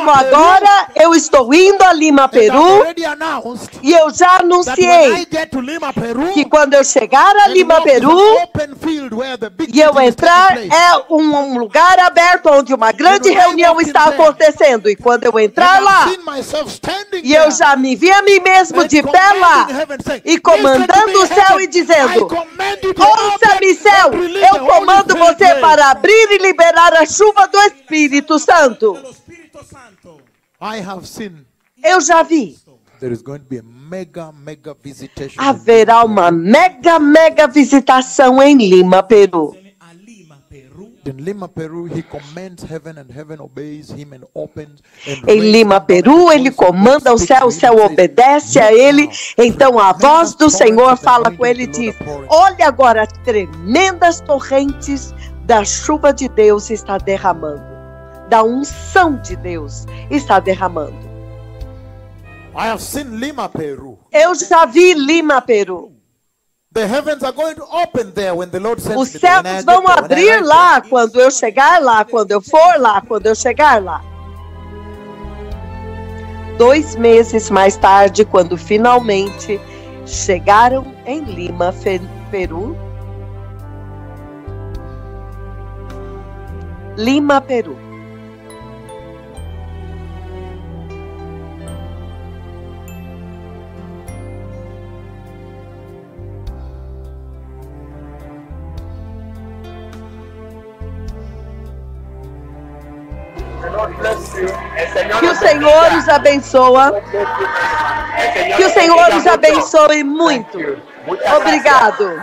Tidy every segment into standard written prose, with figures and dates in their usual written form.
Como agora eu estou indo a Lima, Peru, e eu já anunciei que quando eu chegar a Lima, Peru, e eu entrar, é um lugar aberto onde uma grande reunião está acontecendo. E quando eu entrar lá, e eu já me vi a mim mesmo de pé lá, e comandando o céu e dizendo: ouça-me, céu, eu comando você para abrir e liberar a chuva do Espírito Santo. Eu já vi. Haverá uma mega visitação em Lima, Peru. Em Lima, Peru, ele comanda o céu obedece a ele. Então a voz do Senhor fala com ele e diz: olha agora, tremendas torrentes da chuva de Deus está derramando, da unção de Deus está derramando. Eu já vi Lima, Peru. Os céus vão abrir lá quando eu chegar lá, quando eu for lá, quando eu chegar lá. 2 meses mais tarde, quando finalmente chegaram em Lima, Peru. Lima, Peru. Que o Senhor os abençoe. Que o Senhor os abençoe muito. Obrigado.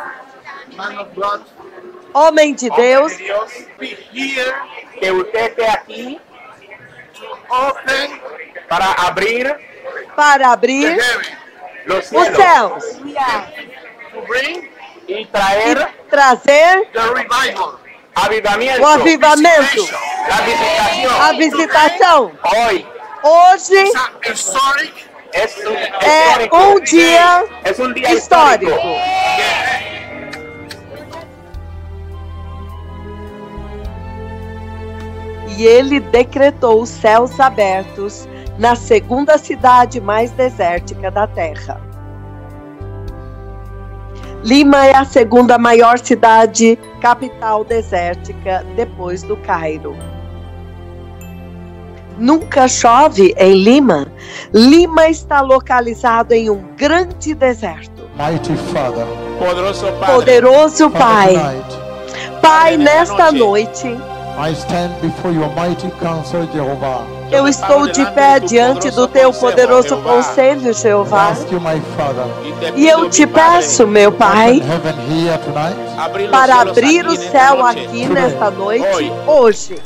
Homem de Deus. Que você esteja aqui para abrir os céus e trazer o avivamento, a visitação. Hoje é um dia histórico. E ele decretou os céus abertos na segunda cidade mais desértica da terra. Lima é a segunda maior cidade capital desértica depois do Cairo. Nunca chove em Lima. Lima está localizado em um grande deserto. Poderoso Pai. Pai, nesta noite, eu estou de pé diante do teu poderoso conselho, Jeová. E eu te peço, meu Pai, para abrir o céu aqui nesta noite, hoje.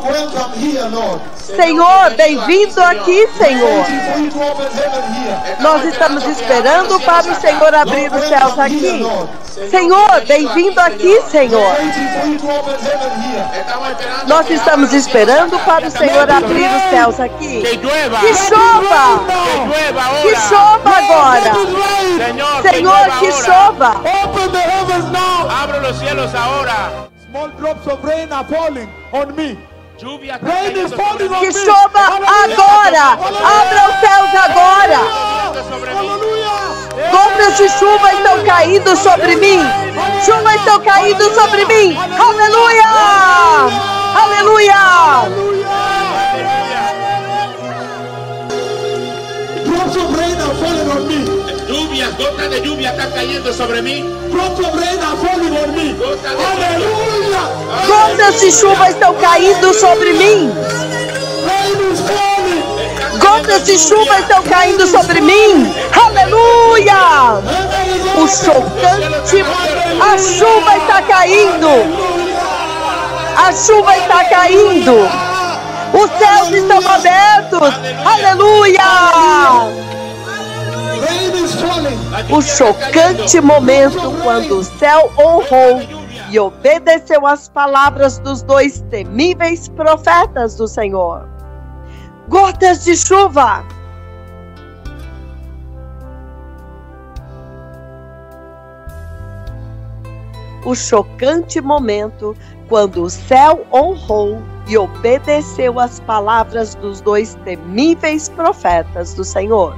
Senhor, bem-vindo aqui, Senhor. Nós estamos esperando para o Senhor abrir os céus aqui. Senhor, bem-vindo aqui, Senhor. Nós estamos esperando para o Senhor abrir os céus aqui. Que chova! Que chova agora! Senhor, que chova! Abro los cielos ahora. Small drops of rain are falling on me. Que chova agora! Abra os céus agora! Gotas de chuva estão caindo sobre mim! Chuva estão caindo sobre mim! Aleluia! Aleluia! Drops of rain are falling on me. Gotas de lluvia están cayendo sobre mí. Drops of rain are falling on me. Aleluia! Gotas de chuva estão caindo sobre mim. Gotas de chuva estão caindo sobre mim. Aleluia! O chocante, a chuva está caindo. A chuva está caindo. Os céus estão abertos. Aleluia! O chocante momento quando o céu honrou e obedeceu às palavras dos 2 temíveis profetas do Senhor. Gotas de chuva. O chocante momento quando o céu honrou e obedeceu às palavras dos 2 temíveis profetas do Senhor.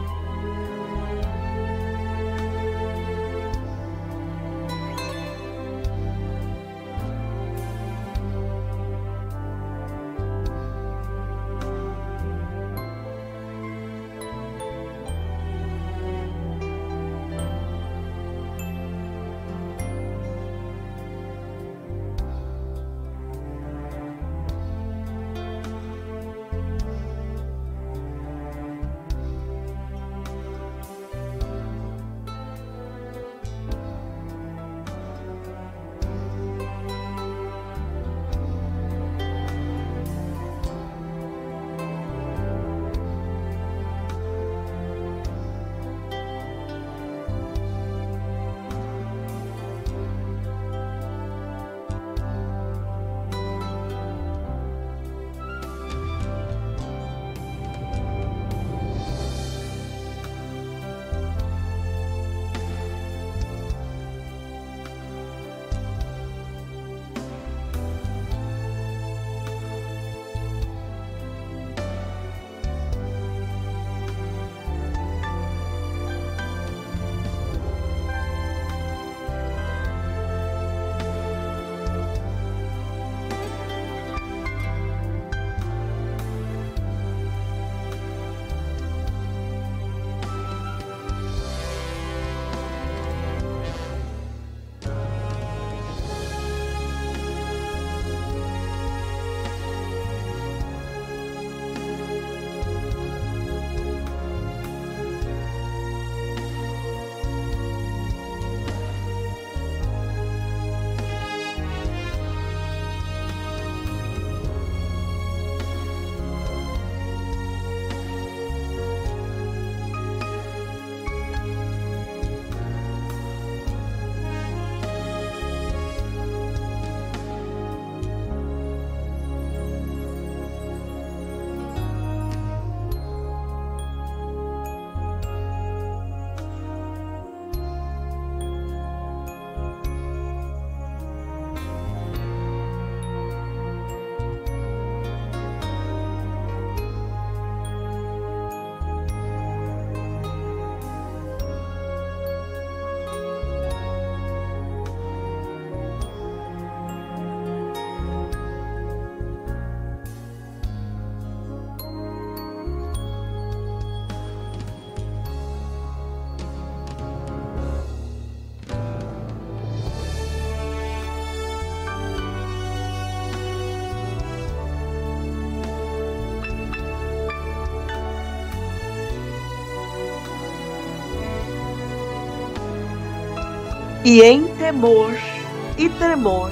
E em temor e tremor,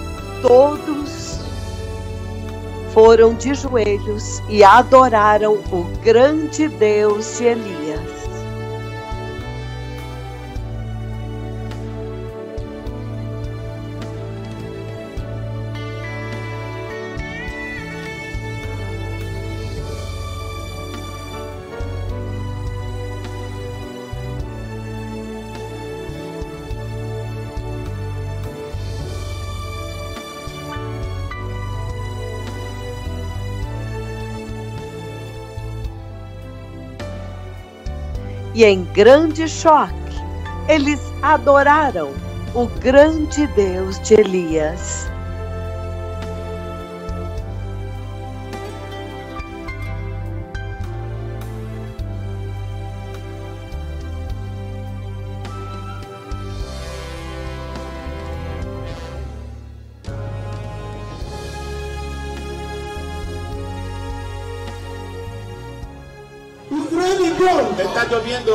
todos foram de joelhos e adoraram o grande Deus de Elias. E em grande choque, eles adoraram o grande Deus de Elias. Está lloviendo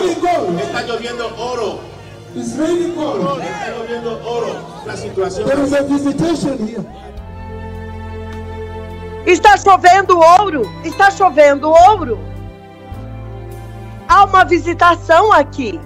oro. Está lloviendo oro. La situación. There is a visitation here. Está chovendo ouro. Está chovendo ouro. Há uma visitação aqui.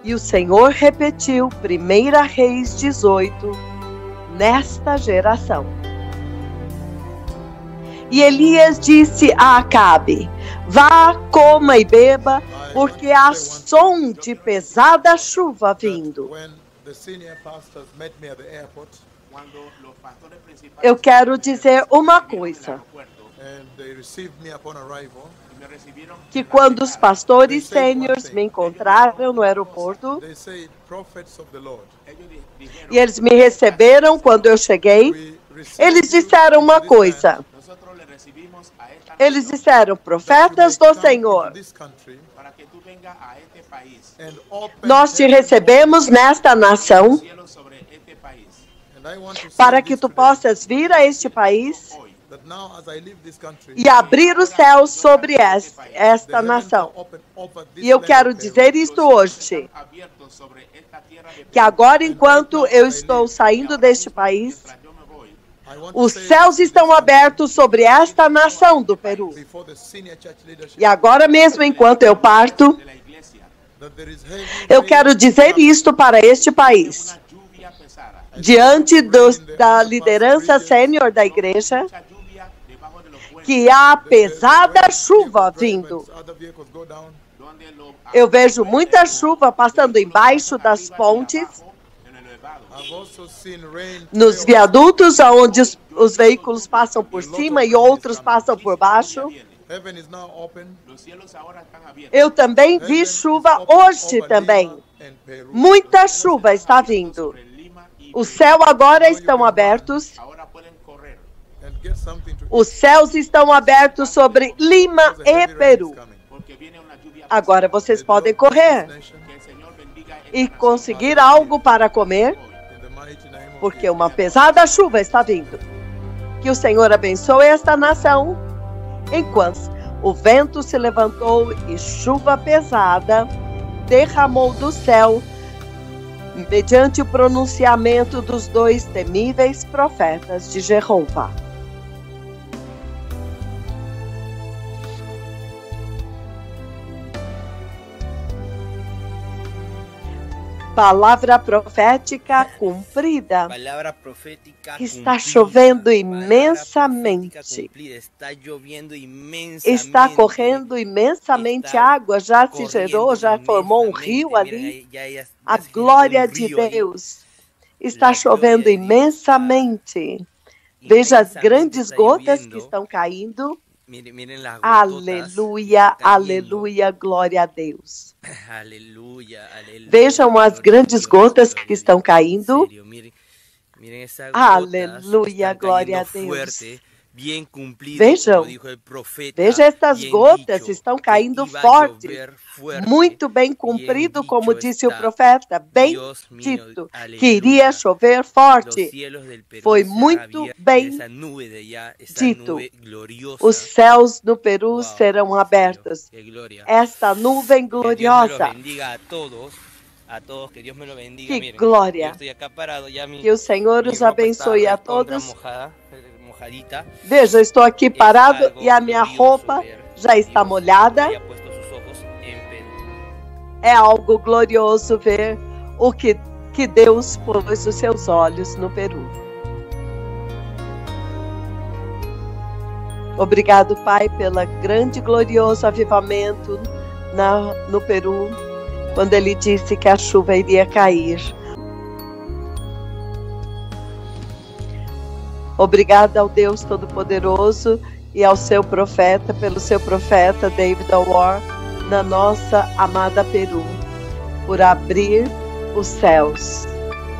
E o Senhor repetiu 1 Reis 18 nesta geração. E Elias disse a Acabe: vá, coma e beba, porque há som de pesada chuva vindo. Eu quero dizer uma coisa, que quando os pastores sêniores me encontraram no aeroporto, e eles me receberam quando eu cheguei, eles disseram uma coisa. Eles disseram: profetas do Senhor, nós te recebemos nesta nação para que tu possas vir a este país e abrir os céus sobre esta nação. E eu quero dizer isto hoje, que agora, enquanto eu estou saindo deste país, os céus estão abertos sobre esta nação do Peru. E agora mesmo, enquanto eu parto, eu quero dizer isto para este país. Diante da liderança sênior da igreja, que há pesada chuva vindo. Eu vejo muita chuva passando embaixo das pontes, nos viadutos, onde os veículos passam por cima e outros passam por baixo. Eu também vi chuva hoje também. Muita chuva está vindo. Os céus agora estão abertos. Os céus estão abertos sobre Lima e Peru. Agora vocês podem correr e conseguir algo para comer, porque uma pesada chuva está vindo. Que o Senhor abençoe esta nação, enquanto o vento se levantou e chuva pesada derramou do céu, mediante o pronunciamento dos 2 temíveis profetas de Jeová. Palavra profética cumprida. Está chovendo imensamente. Está correndo imensamente água. Já se gerou, já formou um rio ali. A glória de Deus. Está chovendo imensamente. Veja as grandes gotas que estão caindo. Aleluia, aleluia, glória a Deus. Vejam as grandes gotas que estão caindo. Aleluia, glória a Deus. Vejam, veja estas gotas estão caindo forte, muito bem cumprido, como disse o profeta, bem dito, que iria chover forte. Foi muito bem dito. Os céus no Peru serão abertos. Esta nuvem gloriosa. Que glória. Que o Senhor os abençoe a todos. Veja, eu estou aqui parado e a minha roupa já está molhada. É algo glorioso ver o que Deus pôs os seus olhos no Peru. Obrigado, Pai, pela grande e glorioso avivamento no Peru, quando Ele disse que a chuva iria cair. Obrigada ao Deus Todo-Poderoso e ao seu profeta, pelo seu profeta David Awar, na nossa amada Peru, por abrir os céus.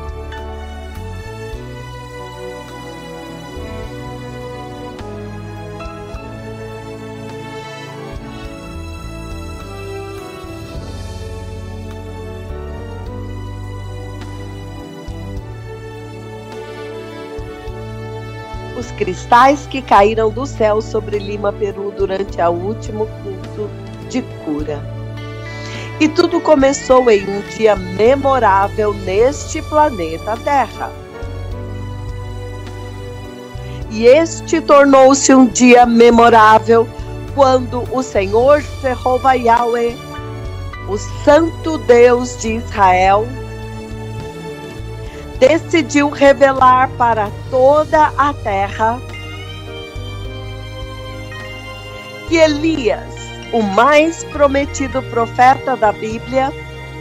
Os cristais que caíram do céu sobre Lima, Peru, durante o último culto de cura. E tudo começou em um dia memorável neste planeta Terra. E este tornou-se um dia memorável quando o Senhor Jeová Yahweh o Santo Deus de Israel decidiu revelar para toda a terra que Elias, o mais prometido profeta da Bíblia,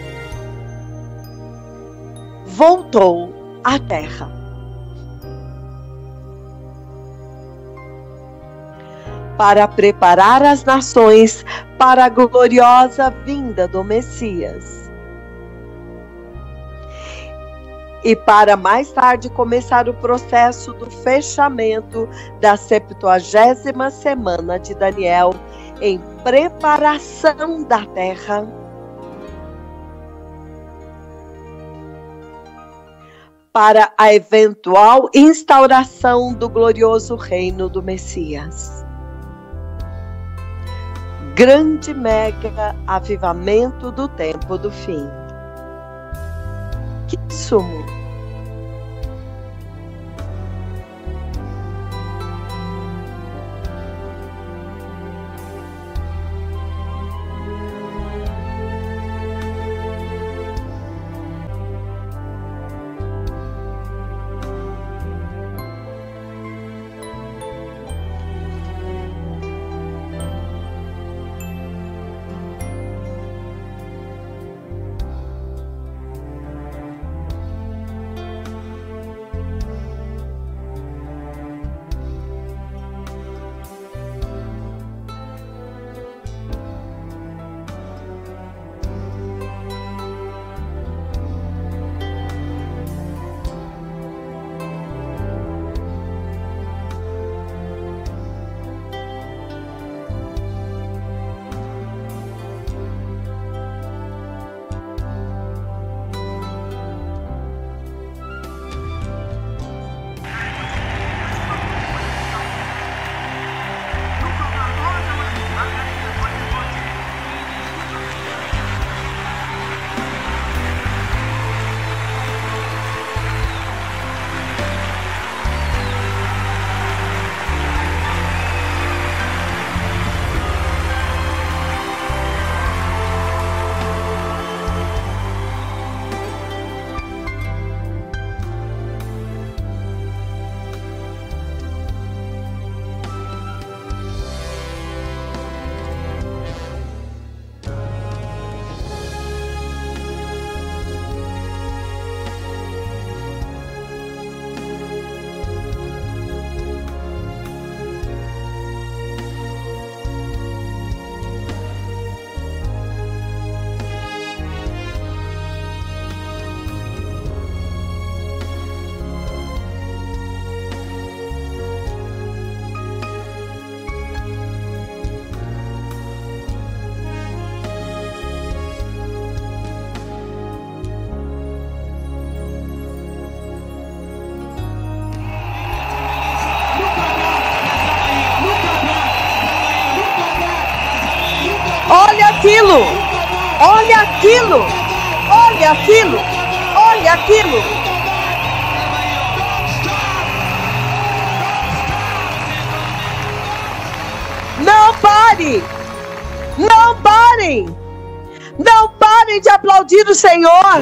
voltou à terra. Para preparar as nações para a gloriosa vinda do Messias. E para mais tarde começar o processo do fechamento da 70ª semana de Daniel, em preparação da terra para a eventual instauração do glorioso reino do Messias. Grande mega avivamento do tempo do fim. Que sumo! Olha aquilo! Olha aquilo! Olha aquilo! Olha aquilo! Não pare! Não parem! Não parem de aplaudir o Senhor!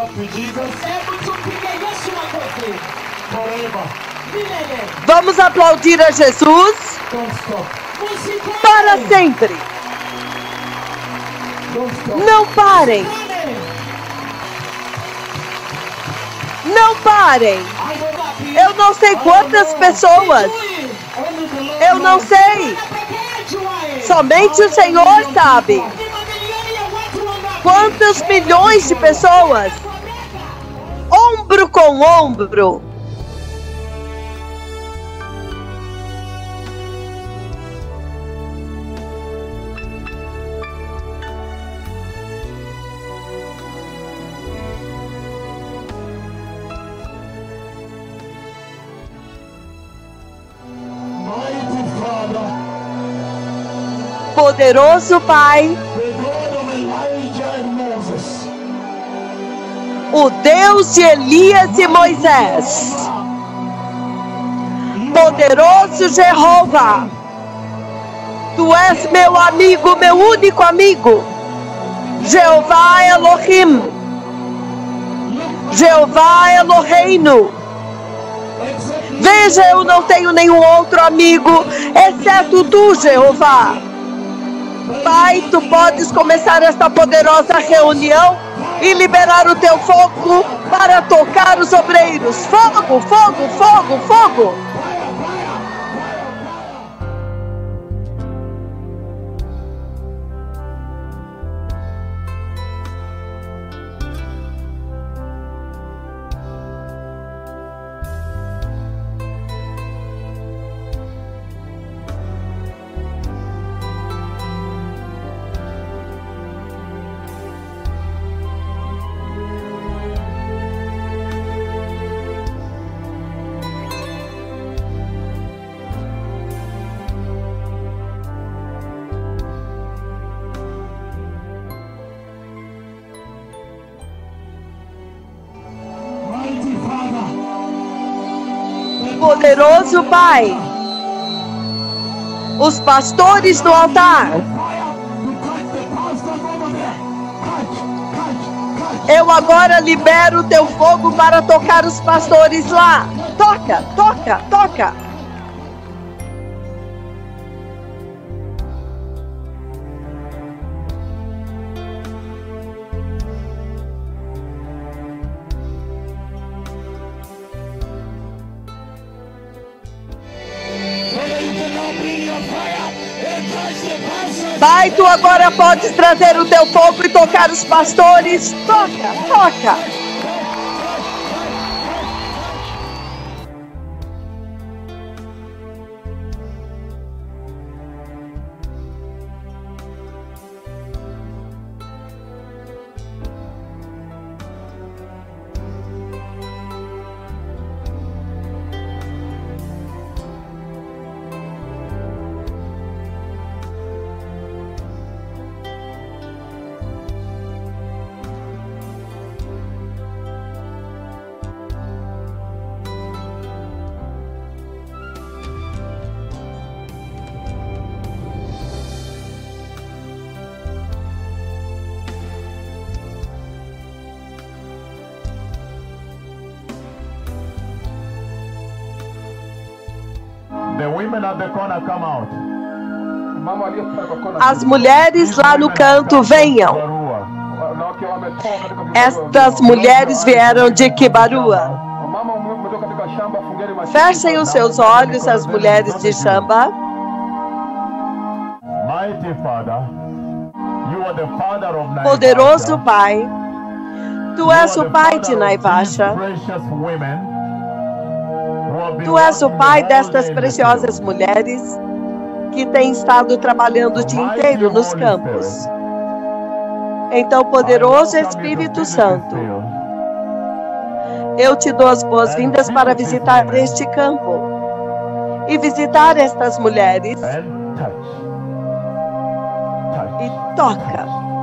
Vamos aplaudir a Jesus para sempre! Não parem! Não parem! Eu não sei quantas pessoas. Eu não sei. Somente o Senhor sabe. Quantos milhões de pessoas? Ombro com ombro. Poderoso Pai, o Deus de Elias e Moisés, poderoso Jeová, Tu és meu amigo, meu único amigo, Jeová Elohim, Jeová Eloheinu. Veja, eu não tenho nenhum outro amigo, exceto tu, Jeová. Pai, tu podes começar esta poderosa reunião e liberar o teu fogo para tocar os obreiros. Fogo, fogo, fogo, fogo. Poderoso Pai, os pastores no altar, eu agora libero o teu fogo para tocar os pastores lá. Toca, toca, toca. Pai, tu agora podes trazer o teu fogo e tocar os pastores. Toca, toca. As mulheres lá no canto venham. Estas mulheres vieram de Kibarua. Fechem os seus olhos, as mulheres de Shamba. Poderoso Pai, tu és o Pai de Naivasha. Tu és o Pai destas preciosas mulheres que têm estado trabalhando o dia inteiro nos campos. Então, poderoso Espírito Santo, eu te dou as boas-vindas para visitar este campo e visitar estas mulheres e toca.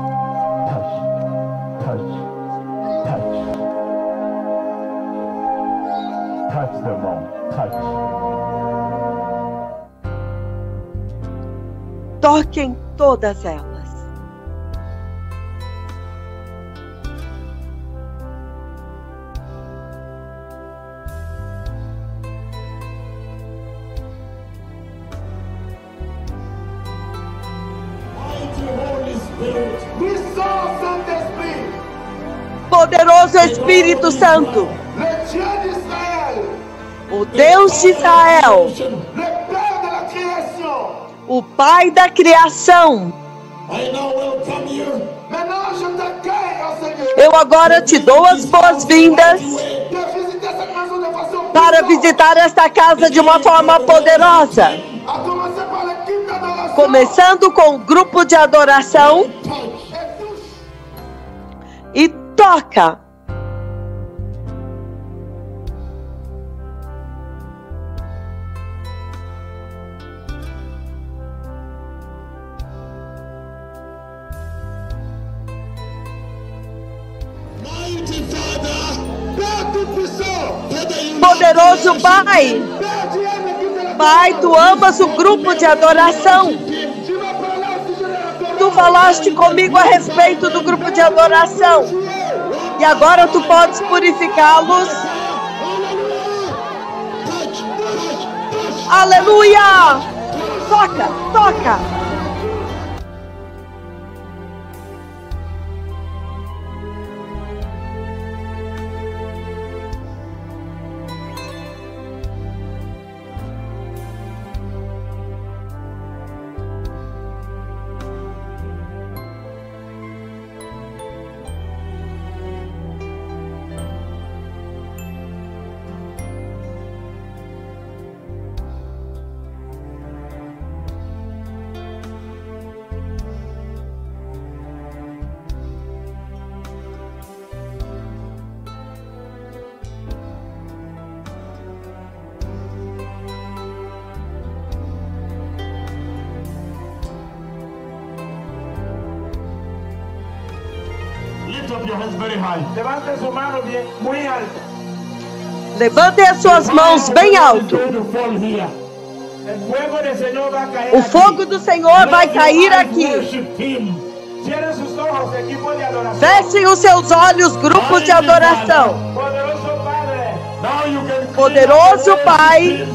Toquem todas elas. Poderoso Espírito Santo, o Deus de Israel, o Pai da criação, eu agora te dou as boas-vindas para visitar esta casa de uma forma poderosa, começando com o grupo de adoração, e toca. Poderoso Pai, Pai, tu amas o grupo de adoração. Tu falaste comigo a respeito do grupo de adoração. E agora tu podes purificá-los. Aleluia! Toca, toca! Levante su mano bien, muy alto. Levantem as suas mãos bem alto. O fogo do Senhor vai cair aqui. Fechem os seus olhos, grupos de adoração. Poderoso Pai,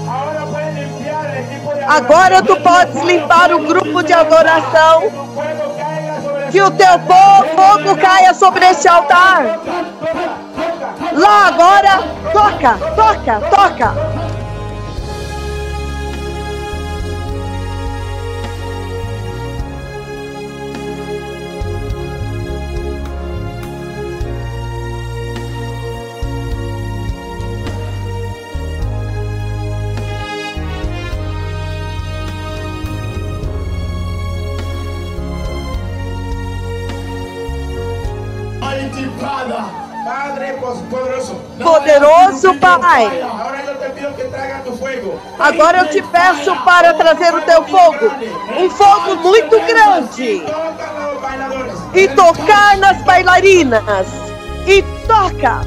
agora tu podes limpar o grupo de adoração. Que o teu fogo caia sobre este altar. Lá agora, toca, toca, toca. Poderoso Pai, agora eu te peço para trazer o teu fogo, um fogo muito grande, e tocar nas bailarinas, e toca.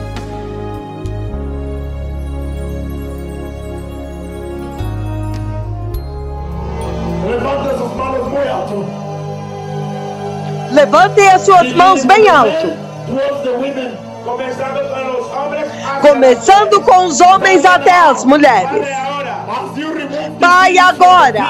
Levantem as suas mãos bem alto. Começando com os homens até as mulheres. Pai, agora,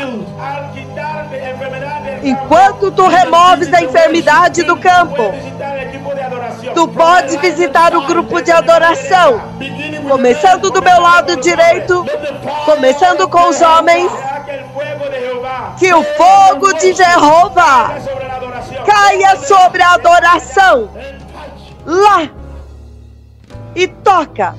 enquanto tu removes a enfermidade do campo, tu podes visitar o grupo de adoração. Começando do meu lado direito, começando com os homens. Que o fogo de Jeová caia sobre a adoração. Lá e toca.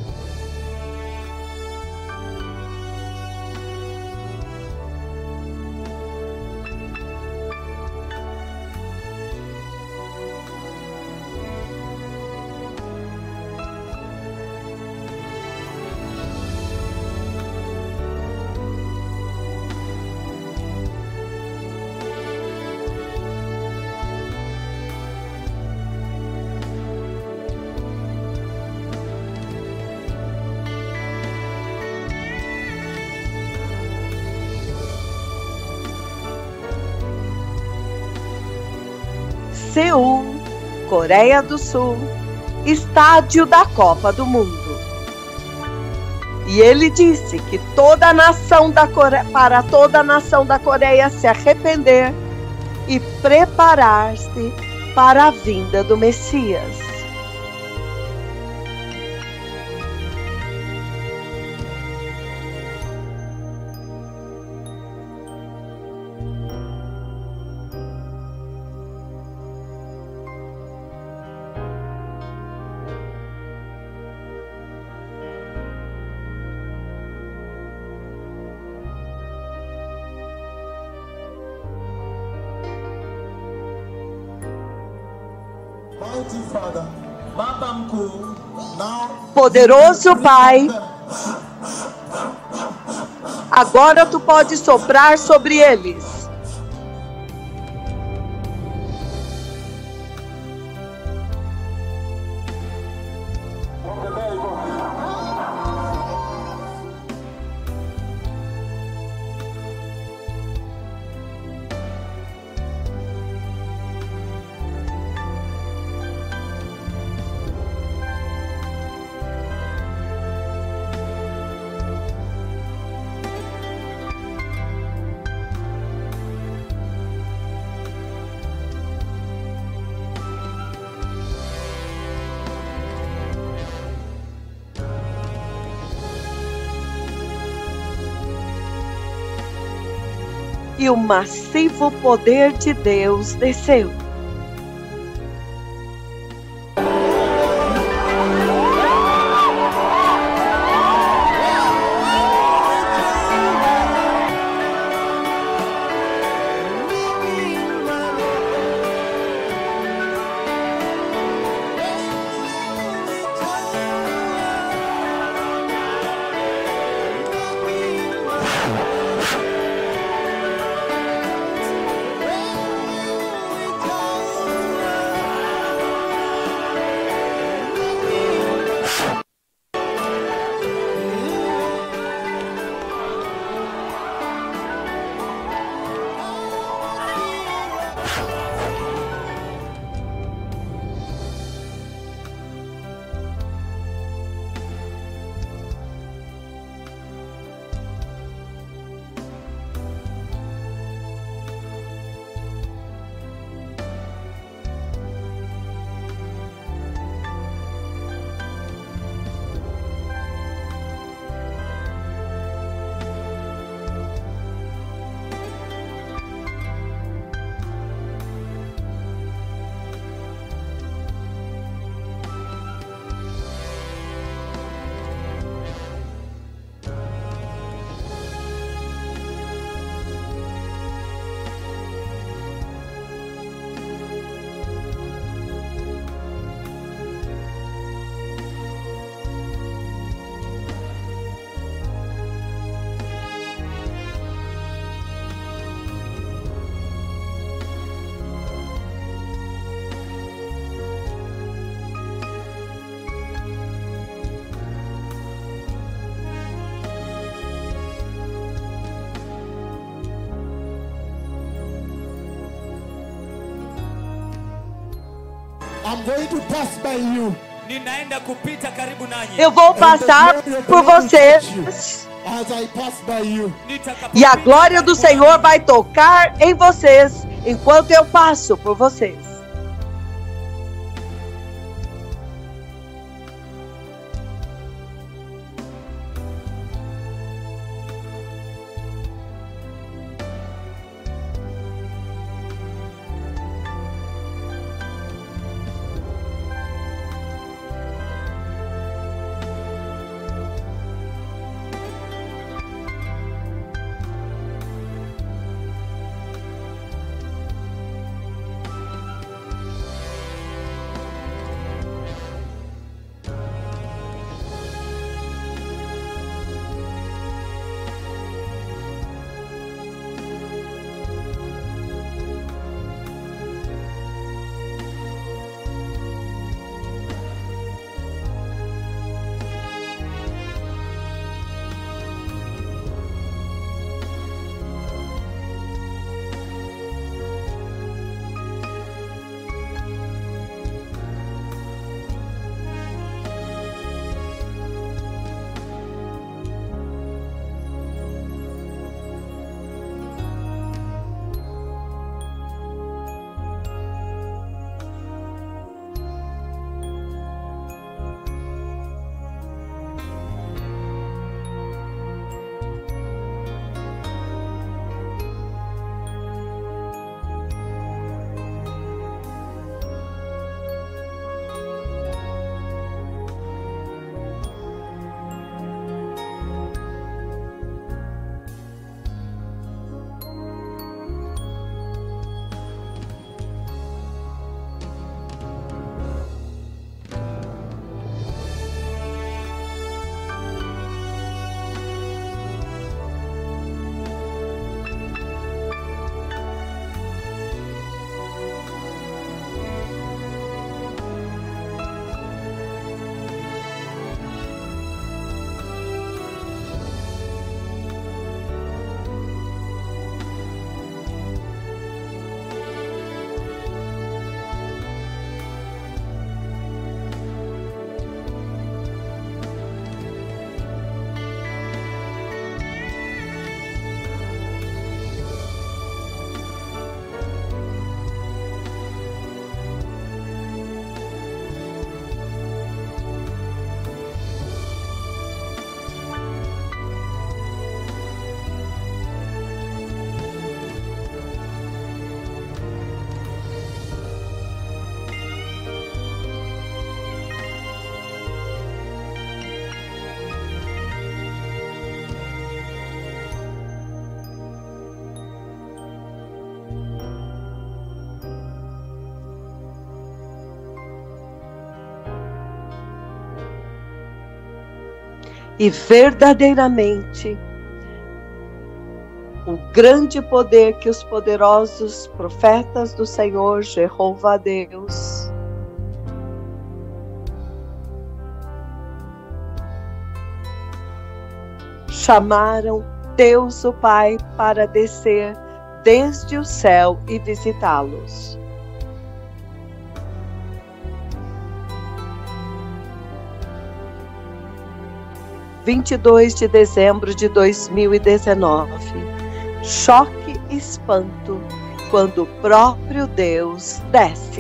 Seul, Coreia do Sul, estádio da Copa do Mundo. E ele disse que toda a nação da Coreia, para toda a nação da Coreia se arrepender e preparar-se para a vinda do Messias. Poderoso Pai, agora tu pode soprar sobre eles. e o massivo poder de Deus desceu. I'm going to pass by you. Ninaenda kupita karibu nanyi. Eu vou passar por vocês. As I pass by you. E a glória do Senhor vai tocar em vocês enquanto eu passo por vocês. E verdadeiramente, o grande poder que os poderosos profetas do Senhor, Jeová Deus, chamaram Deus o Pai para descer desde o céu e visitá-los. – 22 de dezembro de 2019. Choque e espanto quando o próprio Deus desce.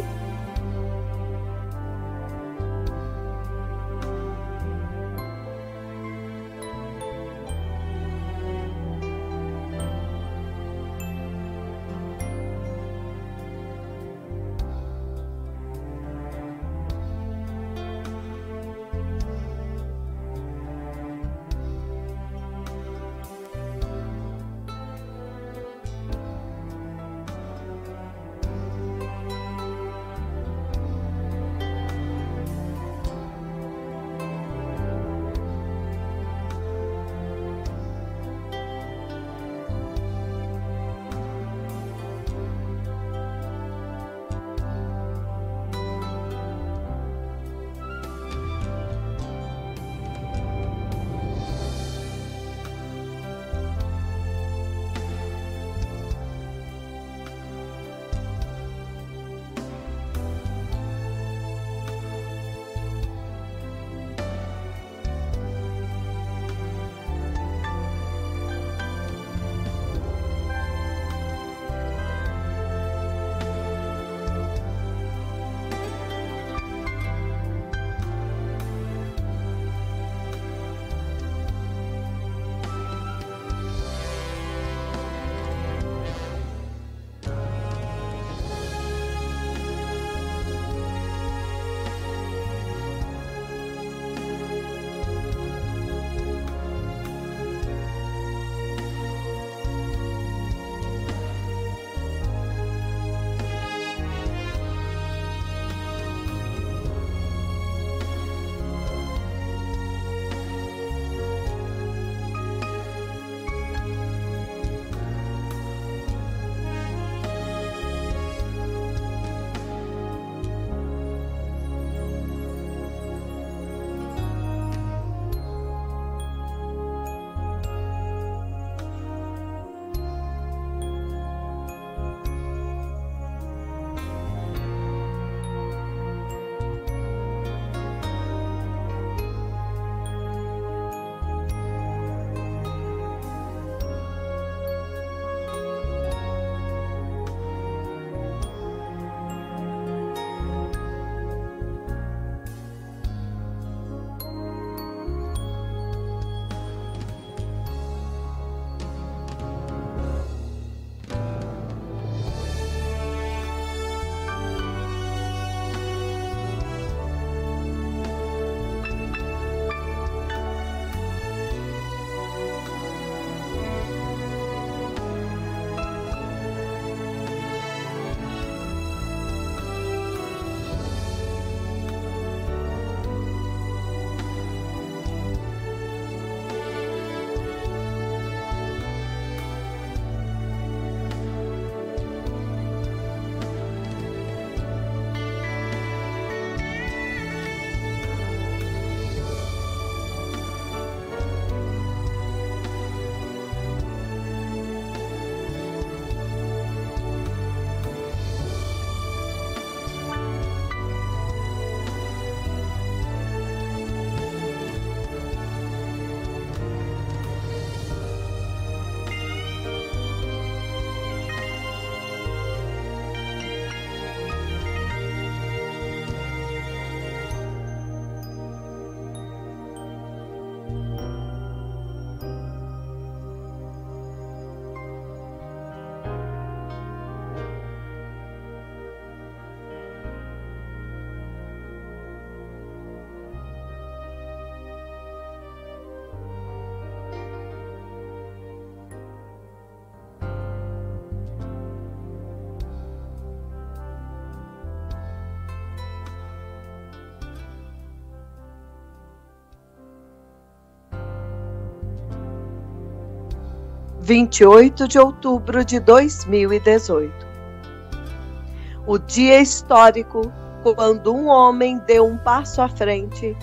28 de outubro de 2018. O dia histórico quando um homem deu um passo à frente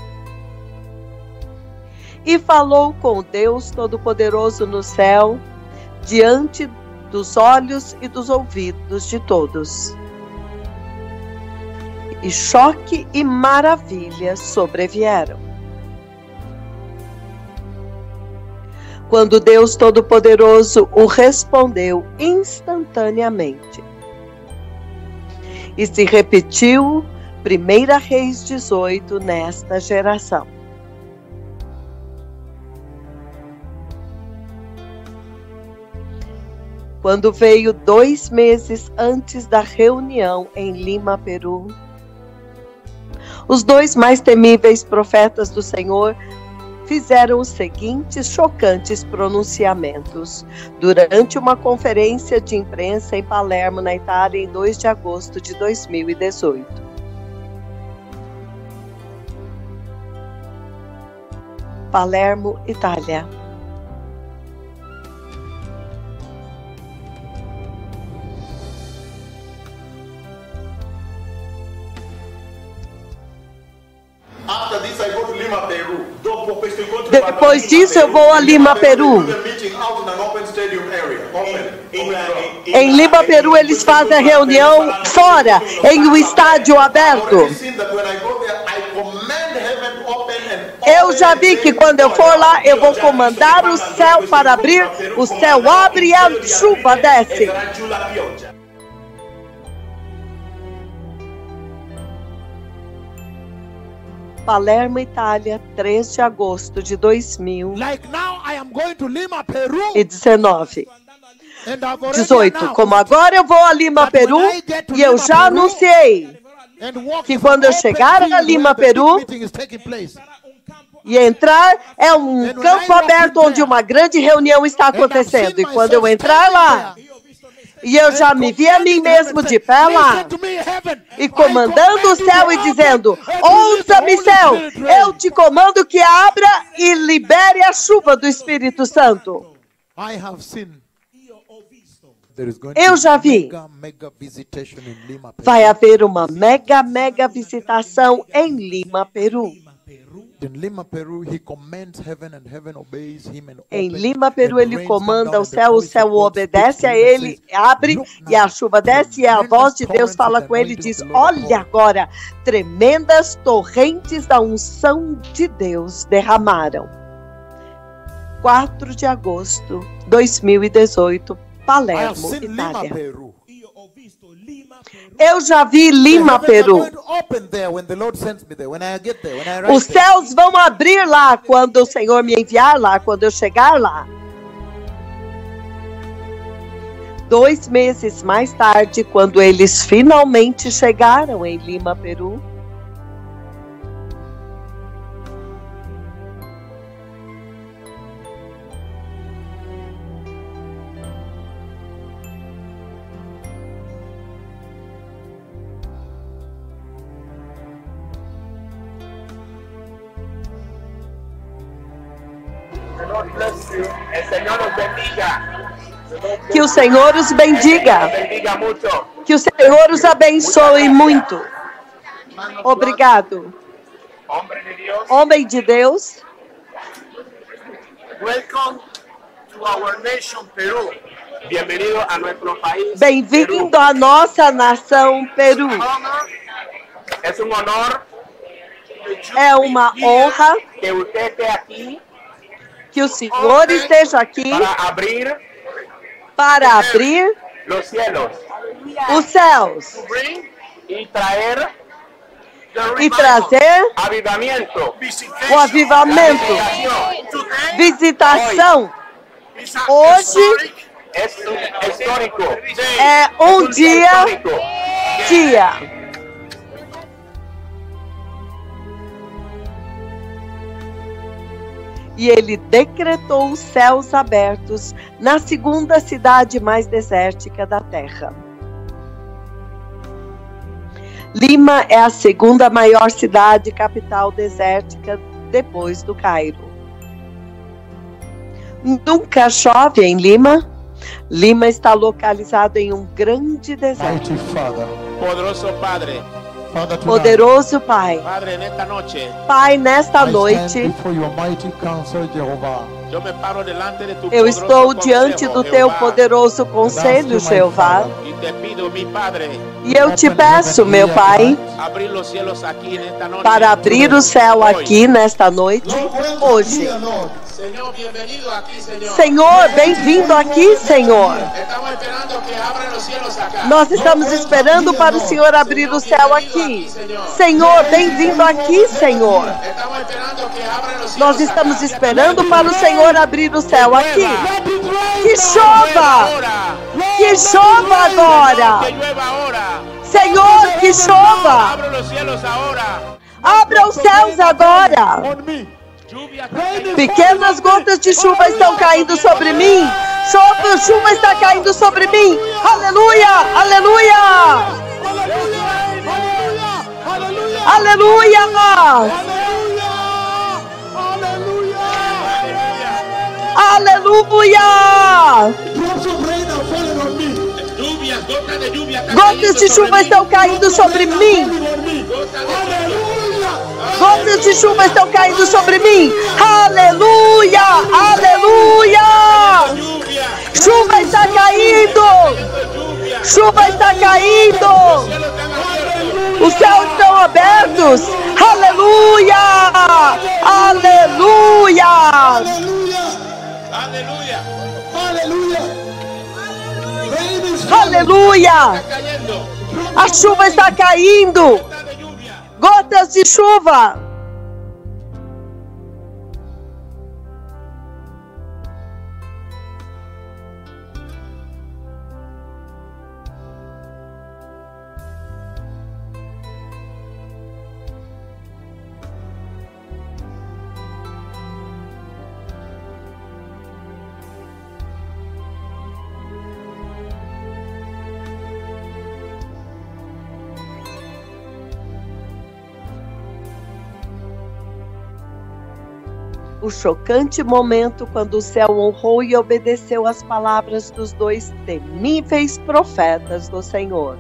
e falou com Deus Todo-Poderoso no céu, diante dos olhos e dos ouvidos de todos. E choque e maravilha sobrevieram. Quando Deus Todo-Poderoso o respondeu instantaneamente. E se repetiu 1 Reis 18 nesta geração. Quando veio 2 meses antes da reunião em Lima, Peru, os 2 mais temíveis profetas do Senhor fizeram os seguintes chocantes pronunciamentos durante uma conferência de imprensa em Palermo, na Itália, em 2 de agosto de 2018. Palermo, Itália. Depois disso eu vou a Lima, Peru. Em Lima, Peru, eles fazem a reunião fora, em um estádio aberto. Eu já vi que quando eu for lá, eu vou comandar o céu para abrir, o céu abre e a chuva desce. Palermo, Itália, 3 de agosto de 2019. 18. Como agora eu vou a Lima, Peru, e eu já anunciei que quando eu chegar a Lima, Peru, e entrar, é um campo aberto onde uma grande reunião está acontecendo. E quando eu entrar lá, e eu já me vi a mim mesmo de pé lá, e comandando o céu e dizendo: ouça-me, céu, eu te comando que abra e libere a chuva do Espírito Santo. Eu já vi. Vai haver uma mega visitação em Lima, Peru. Em Lima, Peru, ele comanda o céu obedece a ele, abre e a chuva desce, e a voz de Deus fala com ele e diz: olha agora, tremendas torrentes da unção de Deus derramaram. 4 de agosto de 2018, Palermo, Itália. Eu já vi Lima, Peru. Os céus vão abrir lá quando o Senhor me enviar lá, quando eu chegar lá. 2 meses mais tarde, quando eles finalmente chegaram em Lima, Peru, que o Senhor os bendiga. Que o Senhor os abençoe muito. Obrigado. Homem de Deus. Bem-vindo à nossa nação, Peru. É uma honra que o Senhor esteja aqui para abrir os céus e trazer o avivamento, visitação. Hoje é um dia. E ele decretou os céus abertos na segunda cidade mais desértica da terra. Lima é a segunda maior cidade capital desértica depois do Cairo. Nunca chove em Lima. Lima está localizado em um grande deserto. Mighty Father, Poderoso Padre, Father, tonight, Poderoso Pai. Padre, nesta noche Pai, nesta I noite, stand before your mighty counsel, Jehovah. yo me paro delante de tu eu poderoso estou diante consejo, do teu Jehová, poderoso conselho, Jeová. y te pido, mi Padre, E eu te peço, meu Pai, abrir los cielos aquí en esta noche. para abrir o céu Hoy. aqui nesta noite, hoje. Señor, bienvenido aquí, Señor. Senhor, bem-vindo aqui, Senhor. Estamos esperando que abran los cielos acá. Nós estamos esperando para o Senhor abrir o céu aqui. Senhor, bem-vindo aqui, Senhor. Estamos esperando que abran los cielos Nós estamos esperando para o Senhor abrir o céu aqui. Que chova! Que chova agora! Que llueva ahora. Senhor, que chova! Abro los cielos ahora. Abra os céus agora! On me. Lluvia. Pequenas gotas de chuva estão caindo sobre mim. Chuva está caindo sobre mim. Aleluia! Aleluia! Aleluia! Aleluia! Drops of rain are falling on me. Lluvias, gotas de lluvia. están Gotas de cayendo chuva sobre mí. estão caindo sobre mim. On me. Gotas de chuva estão caindo sobre mim. Aleluia! Aleluia! Lluvia. Chuva está caindo! Lluvia. Chuva está caindo! Cielos están abiertos. Os céus estão abertos! Aleluia! Aleluia! Hallelujah. Aleluya. Hallelujah. Rain is Aleluia! Está cayendo. A chuva está caindo! Gotas de lluvia. Gotas de chuva! O chocante momento quando o céu honrou e obedeceu às palavras dos dois temíveis profetas do Senhor.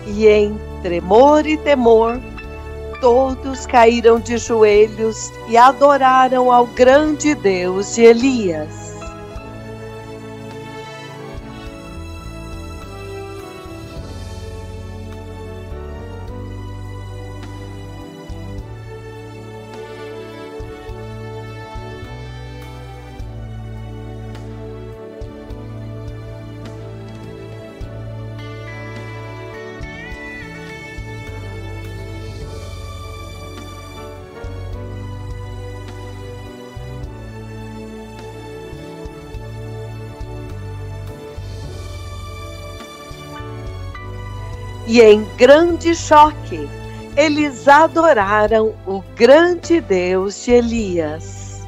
E em tremor e temor, todos caíram de joelhos e adoraram ao grande Deus de Elias. E em grande choque, eles adoraram o grande Deus de Elias.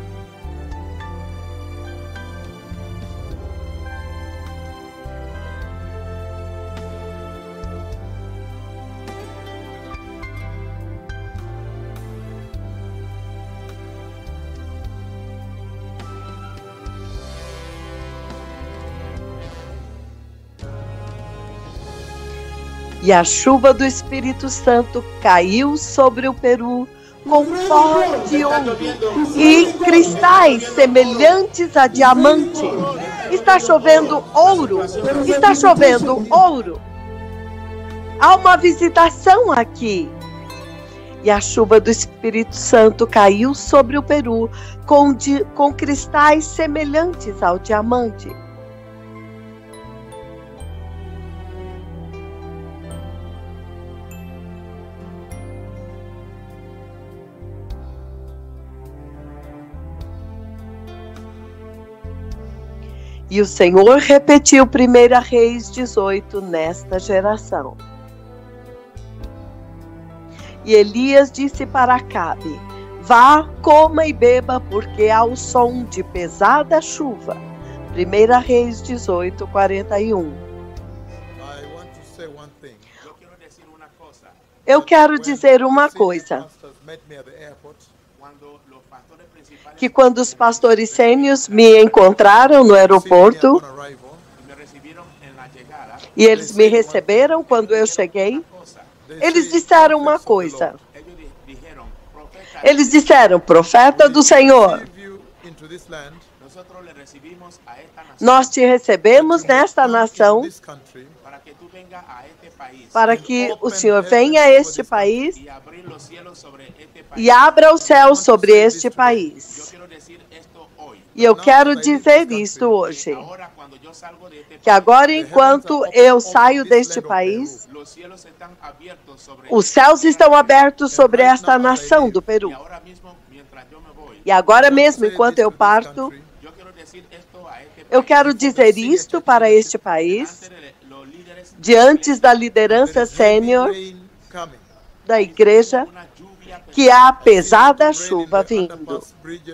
E a chuva do Espírito Santo caiu sobre o Peru com forte onda e cristais semelhantes a diamante. Está chovendo ouro, está chovendo ouro. Há uma visitação aqui. E a chuva do Espírito Santo caiu sobre o Peru com cristais semelhantes ao diamante. E o Senhor repetiu 1 Reis 18 nesta geração. E Elias disse para Acabe: vá, coma e beba, porque há o som de pesada chuva. 1 Reis 18, 41. Eu quero dizer uma coisa. Que quando os pastores sênios me encontraram no aeroporto e eles me receberam quando eu cheguei, eles disseram uma coisa. Eles disseram: profeta do Senhor, nós te recebemos nesta nação para que o Senhor venha a este país e abra o céu sobre este país. E eu quero dizer isto hoje, que agora, enquanto eu saio deste país, os céus estão abertos sobre esta nação do Peru. E agora mesmo, enquanto eu parto, eu quero dizer isto para este país, diante da liderança sênior da igreja, que há pesada chuva vindo.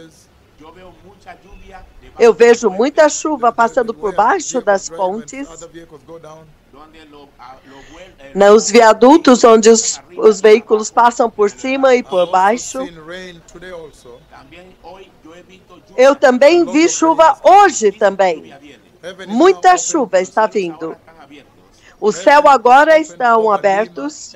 Eu vejo muita chuva passando por baixo das pontes, nos viadutos onde os veículos passam por cima e por baixo. Eu também vi chuva hoje também. Muita chuva está vindo. O céu agora estão abertos.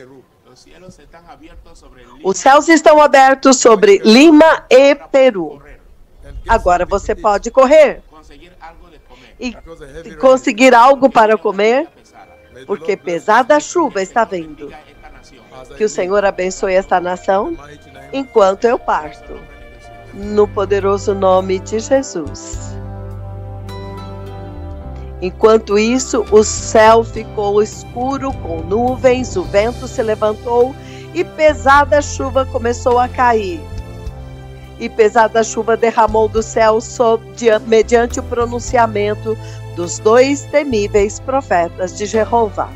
Os céus estão abertos sobre Lima e Peru. Agora você pode correr e conseguir algo para comer, porque pesada chuva está vindo. Que o Senhor abençoe esta nação enquanto eu parto. No poderoso nome de Jesus. Enquanto isso, o céu ficou escuro com nuvens, o vento se levantou e pesada chuva começou a cair. E pesada chuva derramou do céu mediante o pronunciamento dos 2 temíveis profetas de Jeová.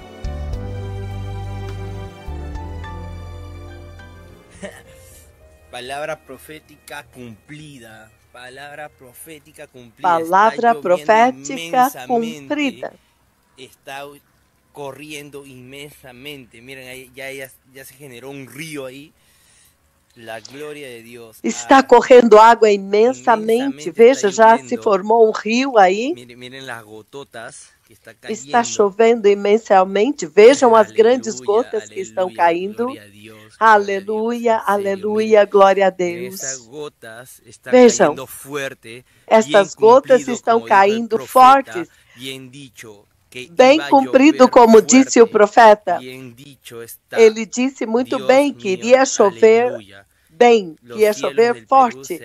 Palavra profética cumprida. Palavra profética cumprida. Palavra profética cumprida. Está corriendo inmensamente. Miren, ahí ya se generó un río ahí. La gloria de Dios. Está correndo água imensamente. Veja, já se formou um rio aí. Miren las gototas Está chovendo imensamente. Vejam as grandes gotas que estão caindo. Aleluia, aleluia, glória a Deus. Vejam, estas gotas estão caindo fortes. Bem cumprido, como disse o profeta. Ele disse muito bem que iria chover bem, que ia chover forte.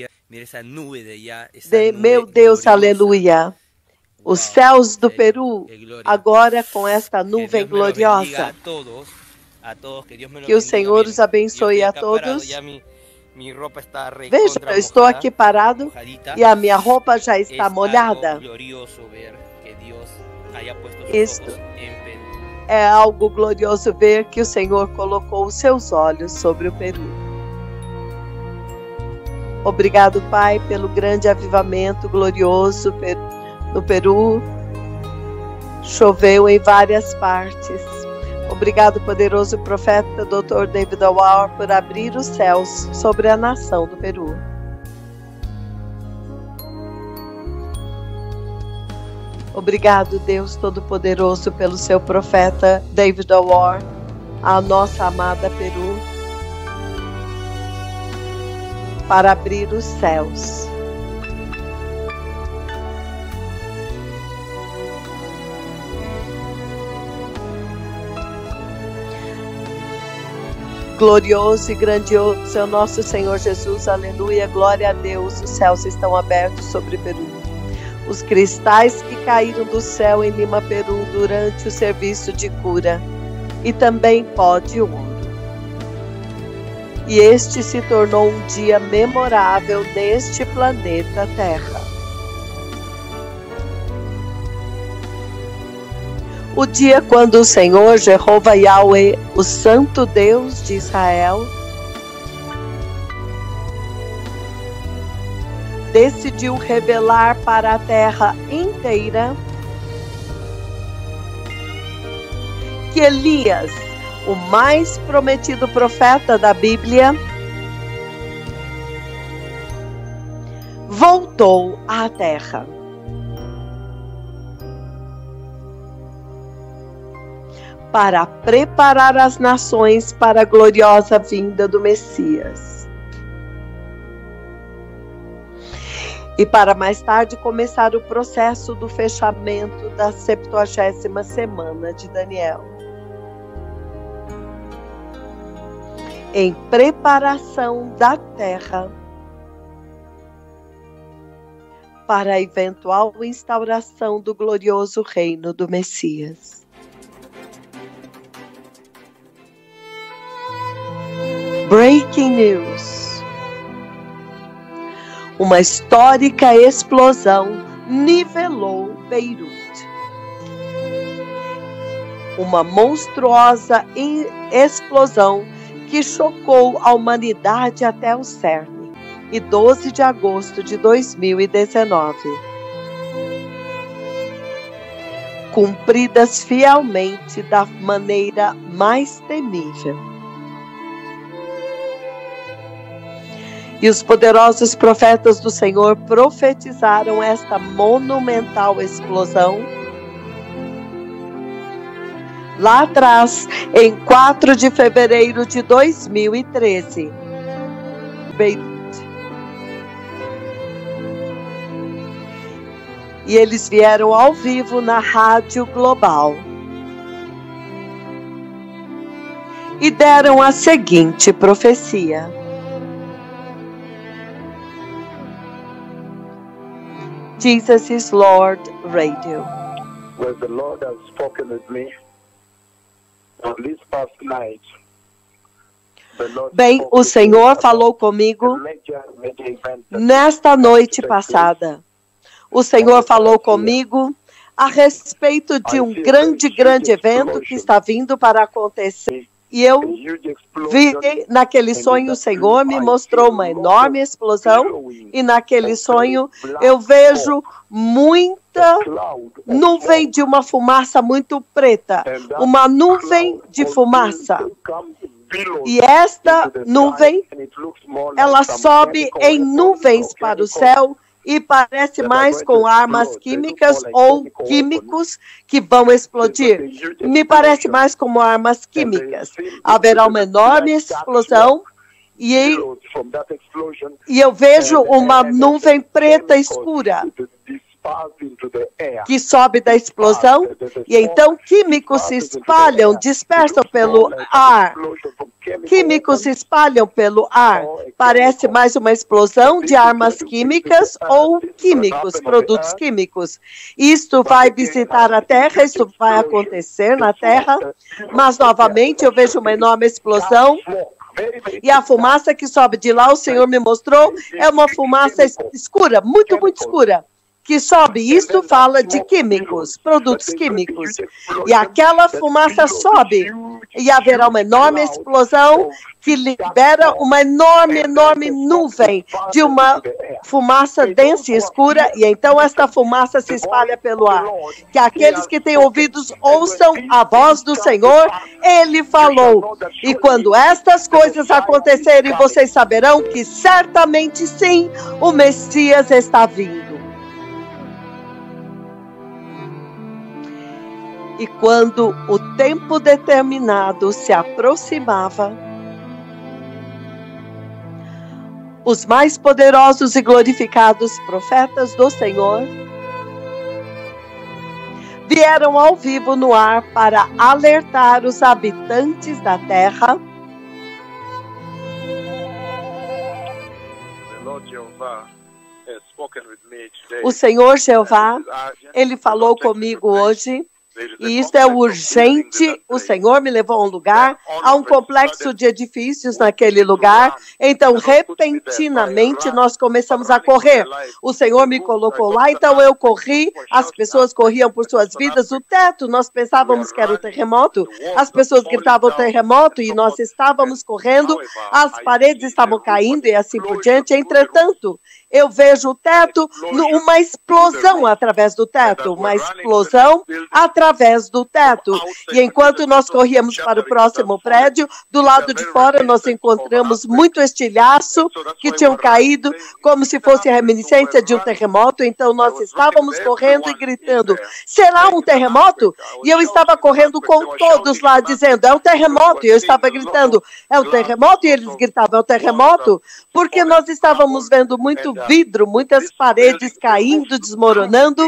Meu Deus, aleluia. Os céus do Peru, agora com esta nuvem gloriosa. Que o Senhor os abençoe a todos. Veja, eu estou aqui parado e a minha roupa já está molhada. Isto é algo glorioso ver que o Senhor colocou os seus olhos sobre o Peru. Obrigado, Pai, pelo grande avivamento glorioso no Peru. Choveu em várias partes. Obrigado, poderoso profeta Dr. David Awar, por abrir os céus sobre a nação do Peru. Obrigado, Deus Todo-Poderoso, pelo seu profeta David Awar, a nossa amada Peru, para abrir os céus. Glorioso e grandioso é o nosso Senhor Jesus, aleluia, glória a Deus. Os céus estão abertos sobre Peru. Os cristais que caíram do céu em Lima, Peru, durante o serviço de cura, e também pó de ouro. E este se tornou um dia memorável neste planeta Terra. O dia quando o Senhor Jeová Yahweh, o Santo Deus de Israel, decidiu revelar para a terra inteira que Elias, o mais prometido profeta da Bíblia, voltou à terra. Para preparar as nações para a gloriosa vinda do Messias. E para mais tarde começar o processo do fechamento da 70ª semana de Daniel. Em preparação da terra para a eventual instauração do glorioso reino do Messias. Breaking news. Uma histórica explosão nivelou Beirute. Uma monstruosa explosão que chocou a humanidade até o cerne, e 12 de agosto de 2019. Cumpridas fielmente da maneira mais temível. E os poderosos profetas do Senhor profetizaram esta monumental explosão lá atrás, em 4 de fevereiro de 2013. Beirute. E eles vieram ao vivo na Rádio Global. E deram a seguinte profecia. Jesus is Lord Radio. Well, the Lord has spoken with me on this past night. Bem, o Senhor falou comigo nesta noite passada. O Senhor falou comigo a respeito de um grande evento que está vindo para acontecer. E eu vi naquele sonho, o Senhor me mostrou uma enorme explosão, e naquele sonho eu vejo muita nuvem de uma fumaça muito preta, uma nuvem de fumaça. E esta nuvem, ela sobe em nuvens para o céu E parece mais com armas químicas ou químicos que vão explodir. Me parece mais como armas químicas. Haverá uma enorme explosão e eu vejo uma nuvem preta escura que sobe da explosão, e então químicos se espalham, dispersam pelo ar. Químicos se espalham pelo ar. Parece mais uma explosão de armas químicas ou químicos, produtos químicos. Isto vai visitar a Terra, isso vai acontecer na Terra, mas novamente eu vejo uma enorme explosão. E a fumaça que sobe de lá, o Senhor me mostrou, é uma fumaça escura, muito, muito escura, que sobe. Isto fala de químicos, produtos químicos. E aquela fumaça sobe e haverá uma enorme explosão que libera uma enorme, enorme nuvem de uma fumaça densa e escura, e então esta fumaça se espalha pelo ar. Que aqueles que têm ouvidos ouçam a voz do Senhor, Ele falou. E quando estas coisas acontecerem, vocês saberão que certamente sim, o Messias está vindo. E quando o tempo determinado se aproximava, os mais poderosos e glorificados profetas do Senhor vieram ao vivo no ar para alertar os habitantes da terra. O Senhor Jeová, Ele falou comigo hoje. E isso é urgente. O Senhor me levou a um lugar, há um complexo de edifícios naquele lugar. Então, repentinamente, nós começamos a correr. O Senhor me colocou lá, então eu corri, as pessoas corriam por suas vidas. O teto, nós pensávamos que era o terremoto, as pessoas gritavam terremoto e nós estávamos correndo, as paredes estavam caindo e assim por diante. Entretanto, eu vejo o teto, uma explosão através do teto, uma explosão através do teto. E enquanto nós corríamos para o próximo prédio, do lado de fora nós encontramos muito estilhaço que tinham caído, como se fosse a reminiscência de um terremoto. Então nós estávamos correndo e gritando, será um terremoto? E eu estava correndo com todos lá, dizendo, é um terremoto. E eu estava gritando, é um terremoto? E eles gritavam, é um terremoto? Porque nós estávamos vendo muito vidro, muitas paredes caindo, desmoronando.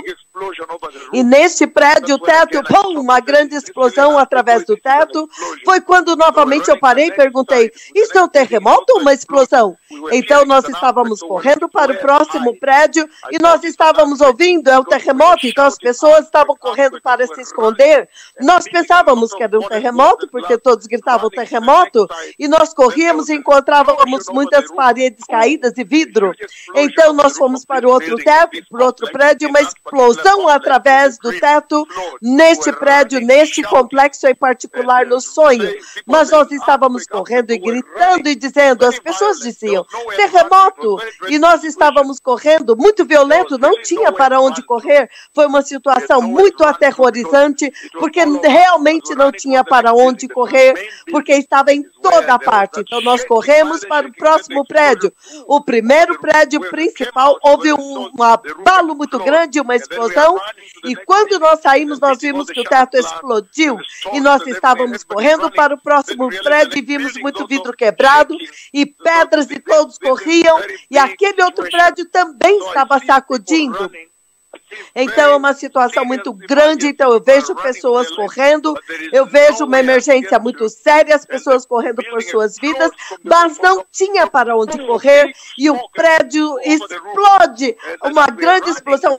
E neste prédio, o teto, pum, uma grande explosão através do teto. Foi quando novamente eu parei e perguntei, isso é um terremoto ou uma explosão? Então nós estávamos correndo para o próximo prédio e nós estávamos ouvindo, é um terremoto. Então as pessoas estavam correndo para se esconder. Nós pensávamos que era um terremoto, porque todos gritavam terremoto, e nós corríamos e encontrávamos muitas paredes caídas e vidro. Então nós fomos para o outro teto, para o outro prédio, uma explosão através do teto, neste prédio, neste complexo em particular, no sonho. Mas nós estávamos correndo e gritando e dizendo, as pessoas diziam, terremoto! E nós estávamos correndo, muito violento, não tinha para onde correr. Foi uma situação muito aterrorizante, porque realmente não tinha para onde correr, porque estava em toda parte. Então nós corremos para o próximo prédio. O primeiro prédio principal, houve um abalo muito grande, uma explosão, e quando nós saímos, nós vimos que o teto explodiu, e nós estávamos correndo para o próximo prédio e vimos muito vidro quebrado, e pedras, e todos corriam, e aquele outro prédio também estava sacudindo. Então é uma situação muito grande, então eu vejo pessoas correndo, eu vejo uma emergência muito séria, as pessoas correndo por suas vidas, mas não tinha para onde correr, e o prédio explode, uma grande explosão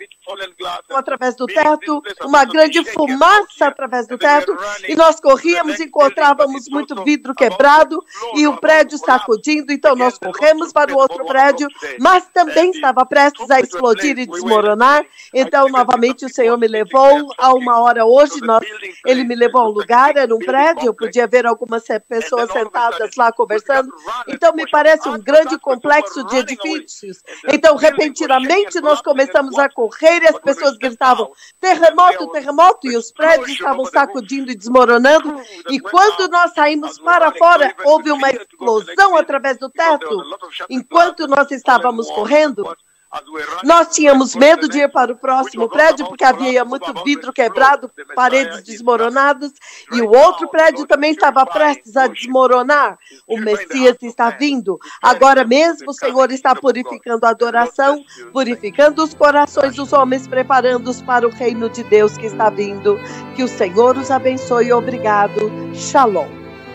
através do teto, uma grande fumaça através do teto, e nós corríamos, encontrávamos muito vidro quebrado, e o prédio sacudindo, então nós corremos para o outro prédio, mas também estava prestes a explodir e desmoronar. Então, novamente, o Senhor me levou a uma hora hoje, Ele me levou a um lugar, era um prédio, eu podia ver algumas pessoas sentadas lá conversando. Então, me parece um grande complexo de edifícios. Então, repentinamente, nós começamos a correr e as pessoas gritavam, terremoto, terremoto, e os prédios estavam sacudindo e desmoronando. E quando nós saímos para fora, houve uma explosão através do teto. Enquanto nós estávamos correndo, Nós tínhamos medo de ir para o próximo prédio porque havia muito vidro quebrado, paredes desmoronadas, e o outro prédio também estava prestes a desmoronar. O Messias está vindo. Agora mesmo o Senhor está purificando a adoração, purificando os corações dos homens, preparando-os para o reino de Deus que está vindo. Que o Senhor os abençoe. Obrigado. Shalom.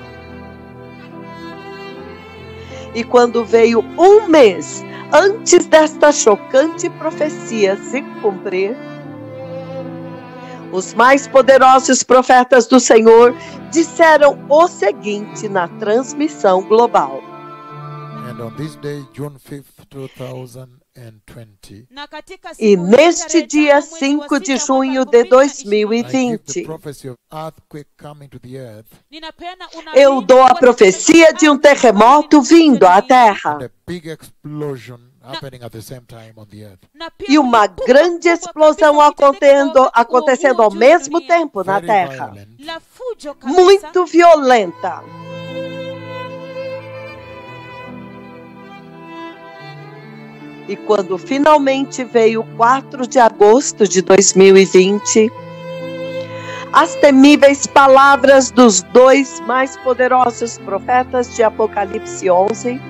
E quando veio um mês antes desta chocante profecia se cumprir, os mais poderosos profetas do Senhor disseram o seguinte na transmissão global. And on this day, June 5th, 2020, e neste dia 5 de junho de 2020, eu dou a profecia de um terremoto vindo à Terra. E uma grande explosão acontecendo ao mesmo tempo na Terra. Muito violenta. E quando finalmente veio 4 de agosto de 2020, as temíveis palavras dos dois mais poderosos profetas de Apocalipse 11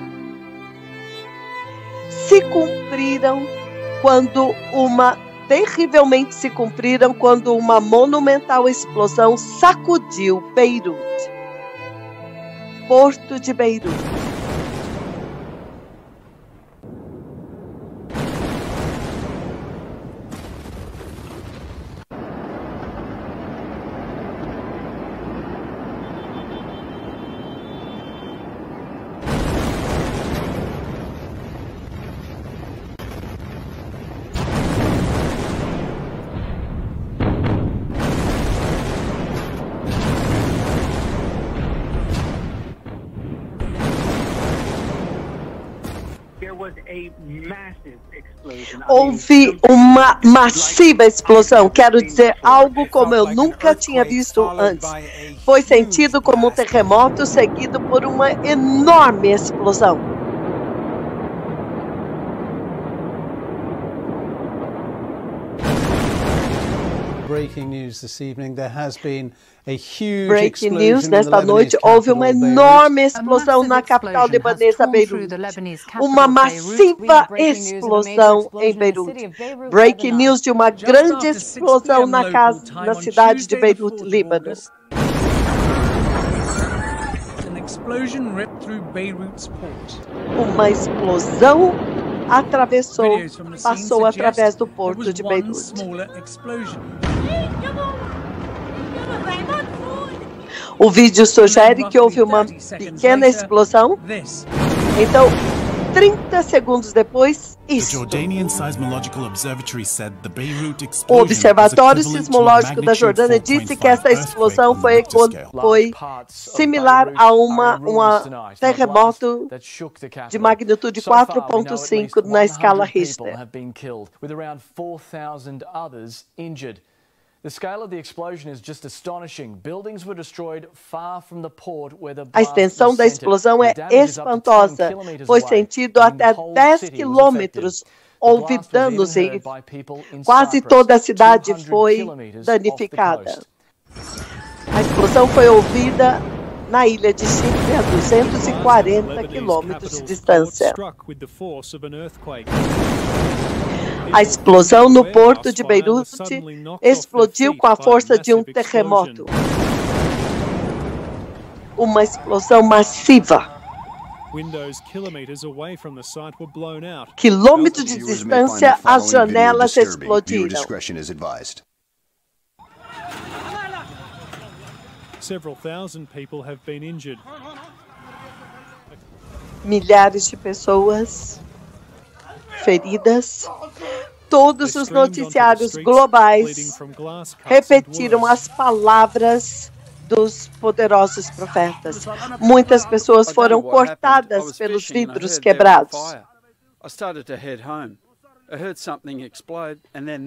se cumpriram terrivelmente se cumpriram quando uma monumental explosão sacudiu Beirute, Porto de Beirute. Houve uma massiva explosão, quero dizer, algo como eu nunca tinha visto antes. Foi sentido como um terremoto seguido por uma enorme explosão. Breaking news this evening. There has been a huge Breaking news, nesta noite houve uma enorme explosão na capital libanesa, Beirute. Uma massiva explosão em Beirute. Breaking news de uma grande explosão na cidade de Beirute, Líbano. Uma explosão passou através do porto de Beirute. O vídeo sugere que houve uma pequena explosão. Então, 30 segundos depois, isso. O Observatório Sismológico da Jordânia disse que essa explosão foi similar a um terremoto de magnitude 4.5 na escala Richter. A extensão da explosão é espantosa. Foi sentido até 10 quilômetros. Houve danos e quase toda a cidade foi danificada. A explosão foi ouvida na ilha de Chipre, a 240 quilômetros de distância. A explosão no porto de Beirute explodiu com a força de um terremoto. Uma explosão massiva. Quilômetros de distância, as janelas explodiram. Milhares de pessoas feridas. Todos os noticiários globais repetiram as palavras dos poderosos profetas. Muitas pessoas foram cortadas pelos vidros quebrados.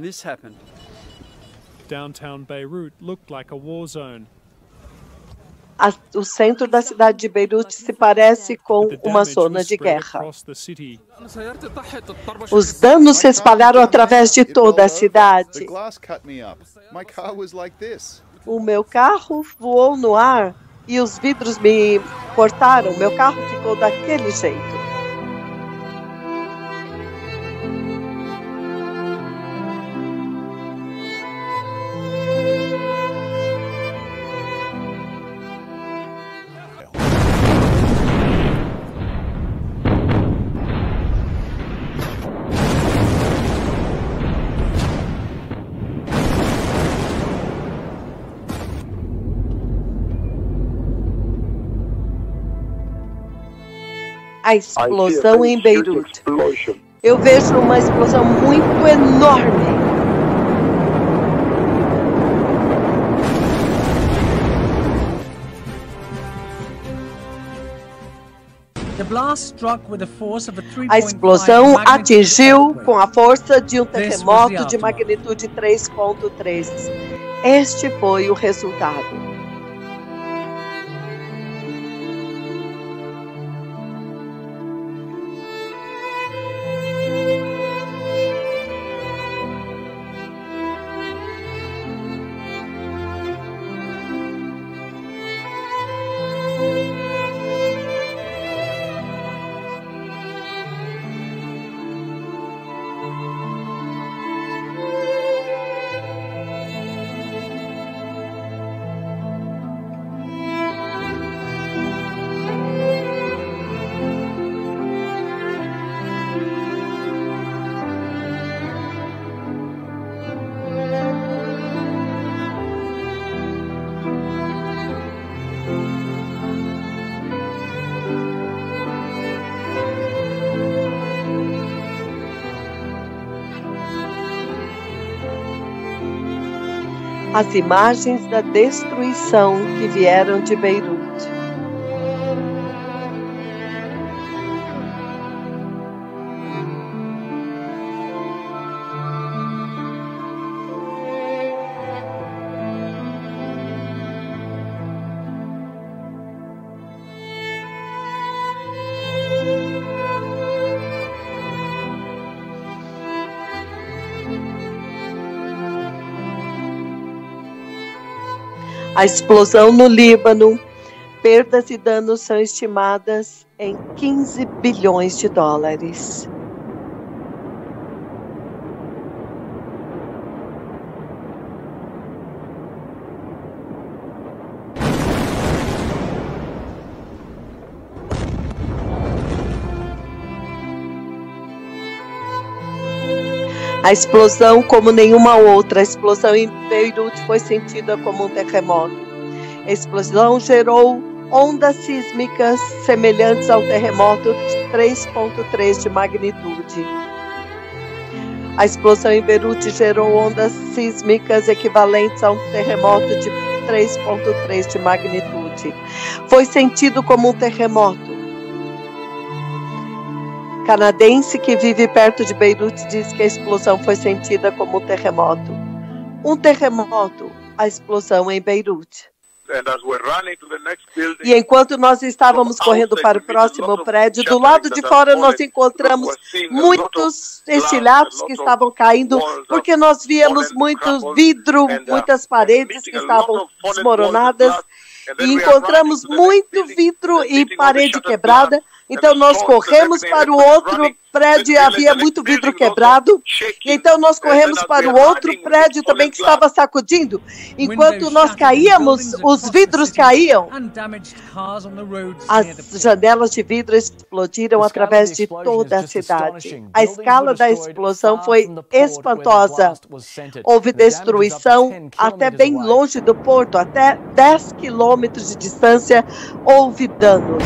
Downtown Beirut looked like a war zone. O centro da cidade de Beirute se parece com uma zona de guerra. Os danos se espalharam através de toda a cidade. O meu carro voou no ar e os vidros me cortaram. Meu carro ficou daquele jeito. A explosão em Beirute. Eu vejo uma explosão muito enorme. A explosão atingiu com a força de um terremoto de magnitude 3.3. Este foi o resultado. As imagens da destruição que vieram de Beirute. A explosão no Líbano, perdas e danos são estimadas em 15 bilhões de dólares. A explosão, como nenhuma outra, a explosão em Beirute foi sentida como um terremoto. A explosão gerou ondas sísmicas semelhantes ao terremoto de 3.3 de magnitude. A explosão em Beirute gerou ondas sísmicas equivalentes a um terremoto de 3.3 de magnitude. Foi sentido como um terremoto. Canadense que vive perto de Beirute diz que a explosão foi sentida como um terremoto. Um terremoto, a explosão em Beirute. E enquanto nós estávamos correndo para o próximo prédio, do lado de fora nós encontramos muitos estilhaços que estavam caindo, porque nós víamos muito vidro, muitas paredes que estavam desmoronadas, e encontramos muito vidro e parede quebrada. Então nós corremos para o outro prédio e havia muito vidro quebrado. Então nós corremos para o outro prédio também que estava sacudindo. Enquanto nós caíamos, os vidros caíam. As janelas de vidro explodiram através de toda a cidade. A escala da explosão foi espantosa. Houve destruição até bem longe do porto, até 10 quilômetros de distância houve danos.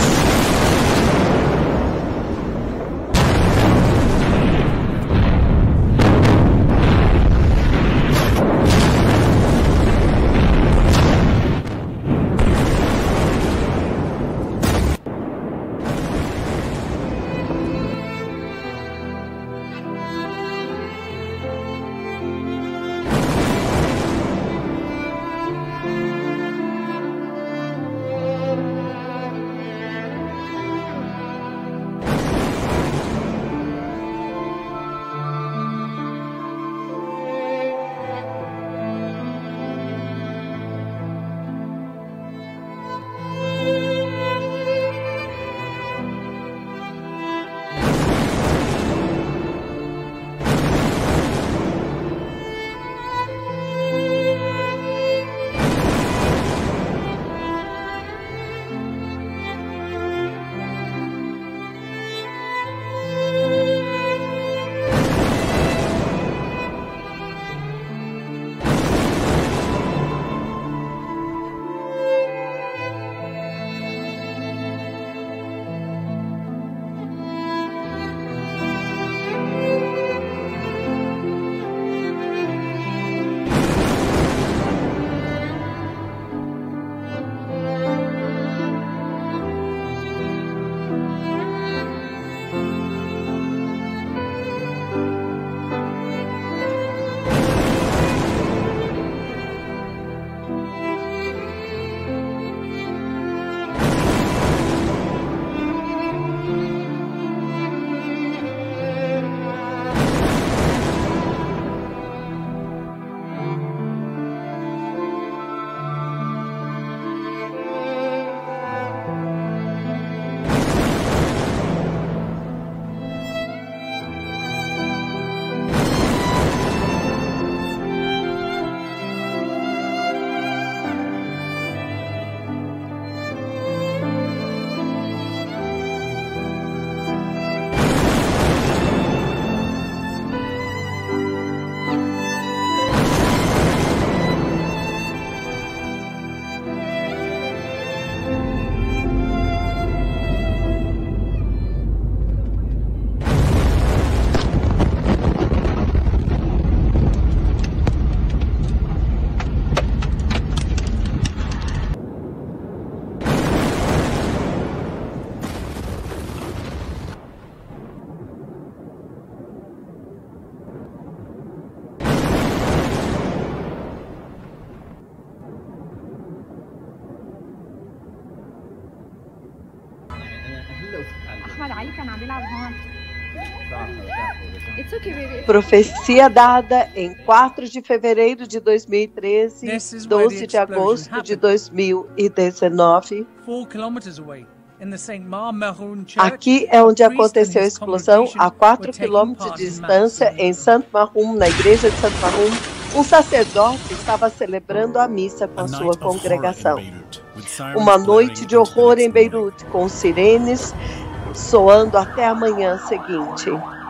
Profecia dada em 4 de fevereiro de 2013, 12 de agosto de 2019. Aqui é onde aconteceu a explosão, a 4 quilômetros de distância, em Saint Mahoum, na igreja de Saint Mahoum. Um sacerdote estava celebrando a missa com a sua congregação. Uma noite de horror em Beirute, com sirenes soando até a manhã seguinte.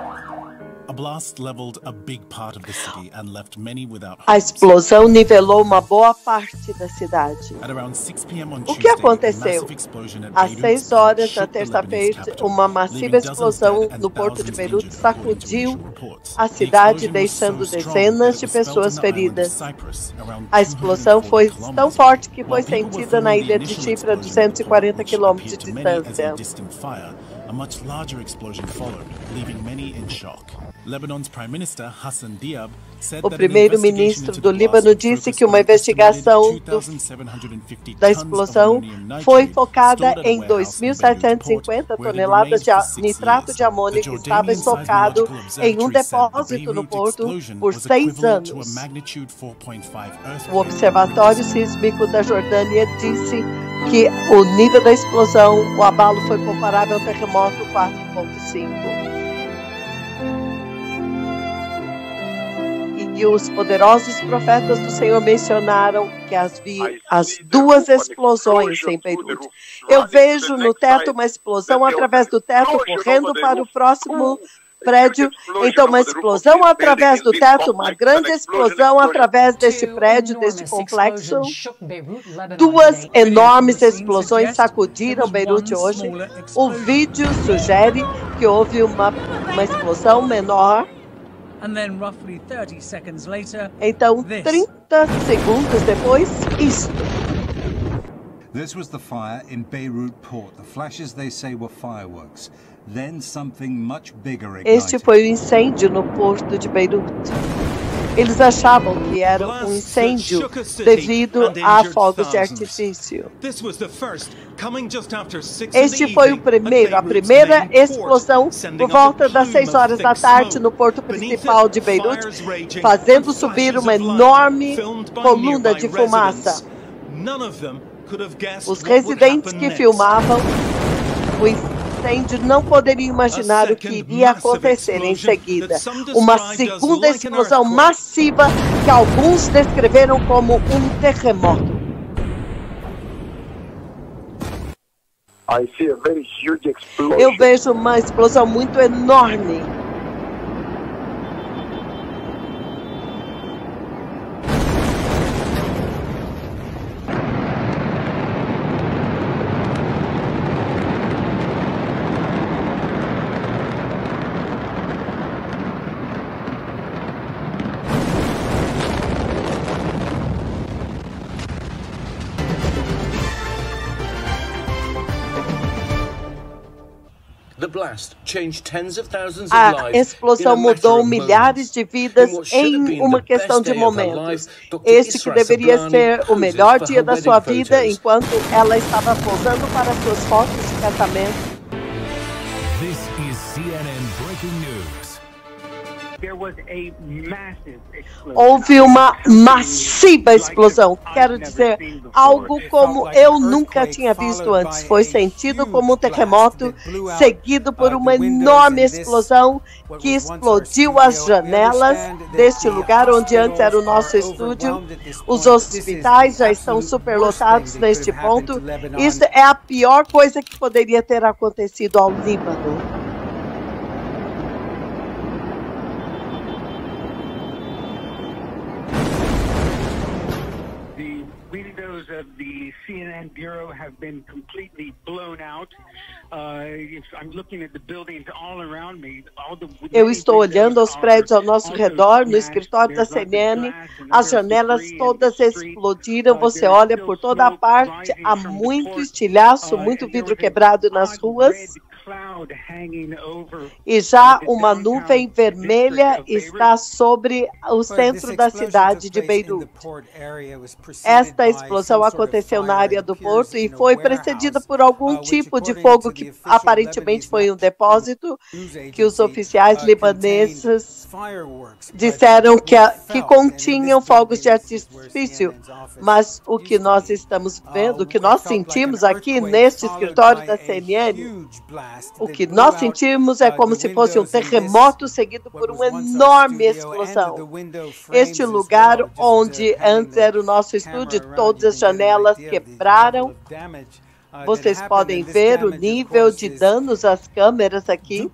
A explosão nivelou uma boa parte da cidade. O que aconteceu? Às 6 horas da terça-feira, uma massiva explosão no porto de Beirute sacudiu a cidade, deixando dezenas de pessoas feridas. A explosão foi tão forte que foi sentida na ilha de Chipre, a 240 quilômetros de distância. A much larger explosion followed, leaving many in shock. Lebanon's Prime Minister Hassan Diab said o primeiro-ministro do Líbano disse que uma investigação da explosão foi focada em 2.750 toneladas de nitrato de amônio que estava estocado em um depósito no porto por 6 anos. O Observatório Sísmico da Jordânia disse que o nível da explosão, o abalo foi comparável ao terremoto 4.5. E os poderosos profetas do Senhor mencionaram que as duas explosões em Beirute. Eu vejo no teto uma explosão através do teto, correndo para o próximo prédio. Então, uma explosão através do teto, uma grande explosão através deste prédio, deste complexo. Duas enormes explosões sacudiram Beirute hoje. O vídeo sugere que houve uma explosão menor. Então, 30 segundos depois, isto. This was the fire in Beirut port. The flashes they say were fireworks. Then something much bigger ignited. Este foi o incêndio no porto de Beirute. Eles achavam que era um incêndio devido a fogos de artifício. Este foi a primeira explosão por volta das 6 horas da tarde no porto principal de Beirute, fazendo subir uma enorme coluna de fumaça. Os residentes que filmavam o incêndio não poderiam imaginar o que iria acontecer em seguida. Uma segunda explosão massiva que alguns descreveram como um terremoto. Eu vejo uma explosão muito enorme. A explosão mudou milhares de vidas em uma questão de momentos. Este que deveria ser o melhor dia da sua vida enquanto ela estava posando para suas fotos de casamento. This is CNN Breaking News. Houve uma massiva explosão, quero dizer, algo como eu nunca tinha visto antes. Foi sentido como um terremoto, seguido por uma enorme explosão que explodiu as janelas deste lugar onde antes era o nosso estúdio. Os hospitais já estão superlotados neste ponto. Isso é a pior coisa que poderia ter acontecido ao Líbano. The CNN bureau have been completely blown out. I'm looking at the buildings all around me. Eu estou olhando aos prédios ao nosso redor, no escritório da CNN. As janelas todas explodiram. Você olha por toda a parte, há muito estilhaço, muito vidro quebrado nas ruas. E já uma nuvem vermelha está sobre o centro da cidade de Beirute. Esta explosão aconteceu na área do porto e foi precedida por algum tipo de fogo que aparentemente foi um depósito, que os oficiais libaneses disseram que continham fogos de artifício. Mas o que nós estamos vendo, o que nós sentimos aqui neste escritório da CNN, o que nós sentimos é como se fosse um terremoto seguido por uma enorme explosão. Este lugar onde antes era o nosso estúdio, todas as janelas quebraram. Vocês podem ver o nível de danos às câmeras aqui.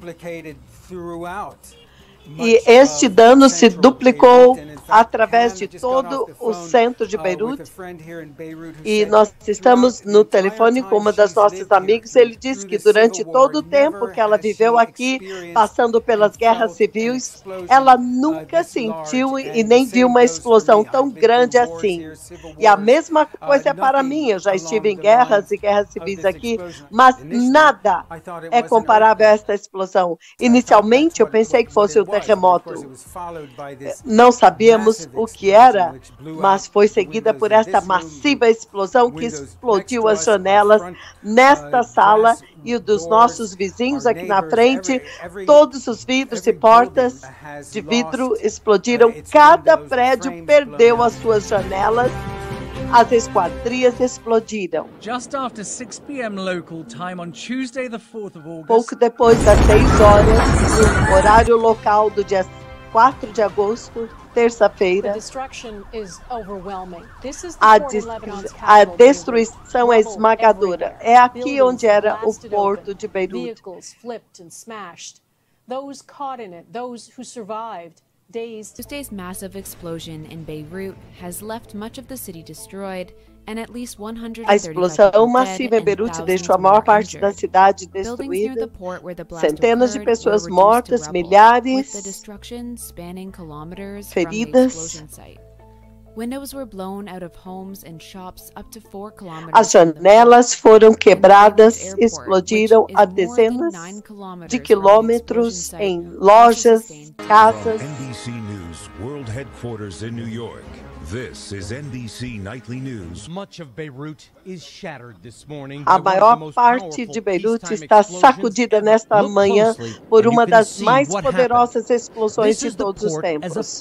E este dano se duplicou através de todo o centro de Beirute. E nós estamos no telefone com uma das nossas amigas. Ele disse que durante todo o tempo que ela viveu aqui, passando pelas guerras civis, ela nunca sentiu e nem viu uma explosão tão grande assim. E a mesma coisa é para mim. Eu já estive em guerras e guerras civis aqui, mas nada é comparável a esta explosão. Inicialmente, eu pensei que fosse o terremoto. Não sabíamos o que era, mas foi seguida por esta massiva explosão que explodiu as janelas nesta sala e o dos nossos vizinhos aqui na frente. Todos os vidros e portas de vidro explodiram. Cada prédio perdeu as suas janelas. As esquadrias explodiram. Pouco depois das 6 horas, no horário local do dia 4 de agosto, terça-feira, a destruição é esmagadora. É aqui onde era o porto de Beirute. Tuesday's massive explosion in Beirut has left much of the city destroyed and at least 135 A explosão massiva em Beirute deixou a maior parte da cidade destruída, centenas de pessoas mortas, milhares feridas. As janelas foram quebradas, explodiram a dezenas de quilômetros em lojas, casas. NBC News World Headquarters in New York. This is NBC Nightly News. A maior parte de Beirute está sacudida nesta manhã por uma das mais poderosas explosões de todos os tempos.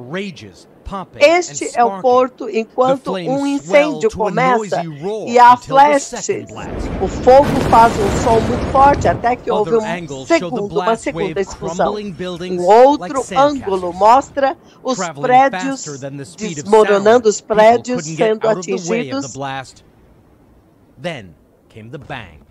Este é o porto enquanto um incêndio começa e há flashes. O fogo faz um som muito forte até que houve uma segunda explosão. Um outro ângulo mostra os prédios desmoronando, os prédios sendo atingidos. Then came the bang.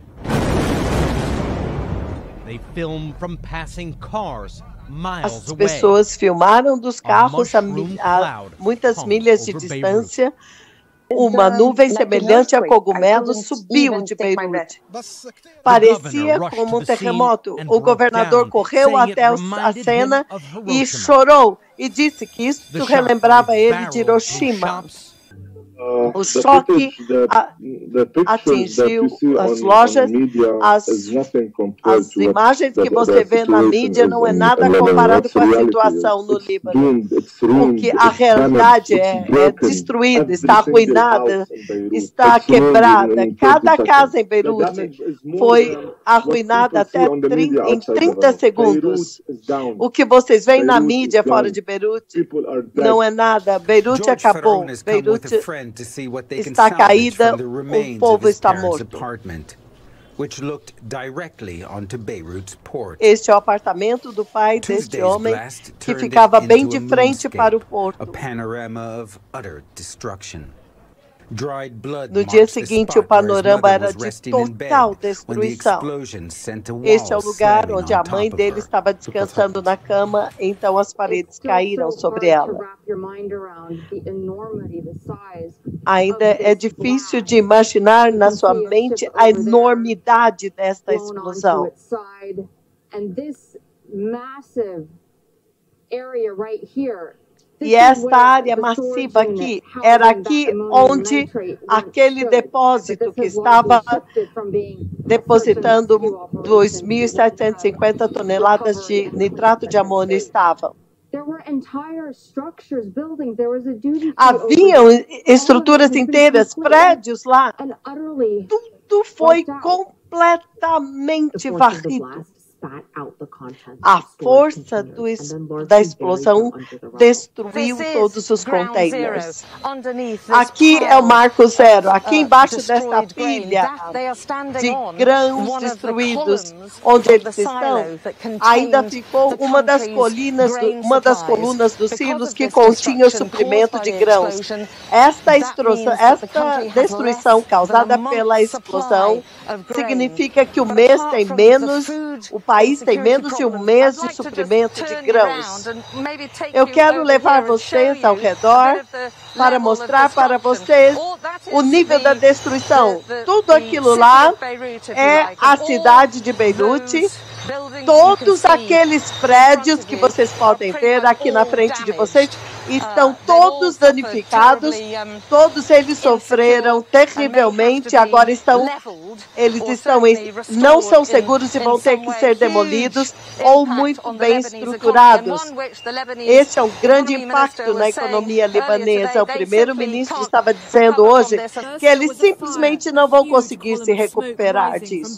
They filmed from passing cars. As pessoas filmaram dos carros a muitas milhas de distância. Uma nuvem semelhante a cogumelo subiu de Beirute. Parecia como um terremoto. O governador correu até a cena e chorou e disse que isso relembrava ele de Hiroshima. O choque atingiu as lojas. As imagens que você vê na mídia não é nada comparado com a situação no Líbano. O que a realidade é destruída, está arruinada, está quebrada. Cada casa em Beirute foi arruinada até em 30 segundos. O que vocês veem na mídia fora de Beirute não é nada. Beirute acabou. Beirute está caída, o povo está morto. Este é o apartamento do pai deste homem que ficava bem de frente para o porto. No dia seguinte, o panorama era de total destruição. Este é o lugar onde a mãe dele estava descansando na cama, então as paredes caíram sobre ela. Ainda é difícil de imaginar na sua mente a enormidade desta explosão. E esta área massiva aqui, era aqui onde aquele depósito que estava depositando 2.750 toneladas de nitrato de amônio estava. Haviam estruturas inteiras, prédios lá. Tudo foi completamente varrido. A força da explosão destruiu todos os containers. Aqui é o marco zero. Aqui embaixo desta pilha de grãos destruídos, onde eles estão, ainda ficou uma das colunas dos silos que continha o suprimento de grãos. Esta destruição causada pela explosão significa que o mês tem menos, o país tem menos de um mês de suprimento de grãos. Eu quero levar vocês ao redor para mostrar para vocês o nível da destruição. Tudo aquilo lá é a cidade de Beirute. Todos aqueles prédios que vocês podem ver aqui na frente de vocês estão todos danificados, todos eles sofreram terrivelmente, agora não são seguros e vão ter que ser demolidos ou muito bem estruturados. Esse é um grande impacto na economia libanesa. O primeiro-ministro estava dizendo hoje que eles simplesmente não vão conseguir se recuperar disso.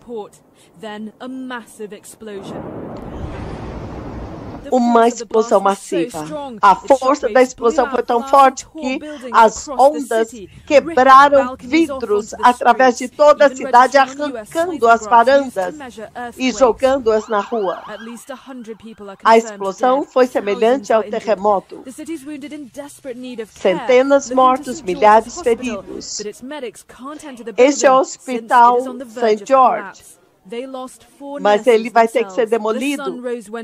Uma explosão massiva. A força da explosão foi tão forte que as ondas quebraram vidros através de toda a cidade, arrancando as varandas e jogando-as na rua. A explosão foi semelhante ao terremoto. Centenas mortos, milhares feridos. Este é o hospital St. George. Mas ele vai ter que ser demolido.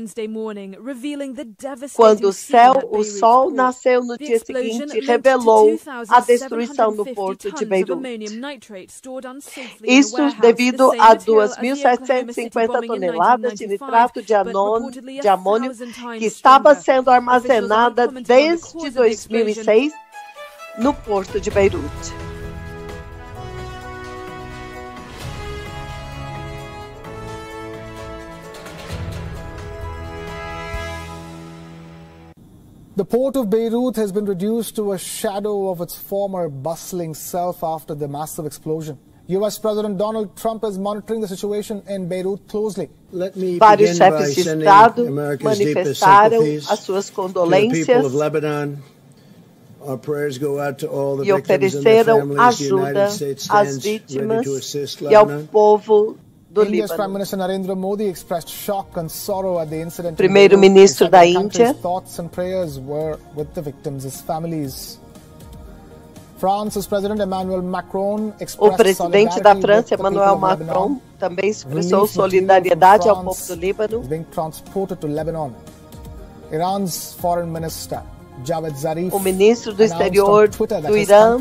Quando o sol nasceu no dia seguinte, revelou a destruição no porto de Beirute. Isso devido a 2.750 toneladas de nitrato de amônio que estava sendo armazenada desde 2006 no porto de Beirute. The port of Beirut has been reduced to a shadow of its former bustling self after the massive explosion. U.S. President Donald Trump is monitoring the situation in Beirut closely. Vários chefes de Estado manifestaram as suas condolências e ofereceram ajuda às vítimas e ao povo do Líbano. Primeiro-ministro da Índia, o presidente da França, Emmanuel Macron, também expressou solidariedade ao povo do Líbano. O ministro do exterior do Irã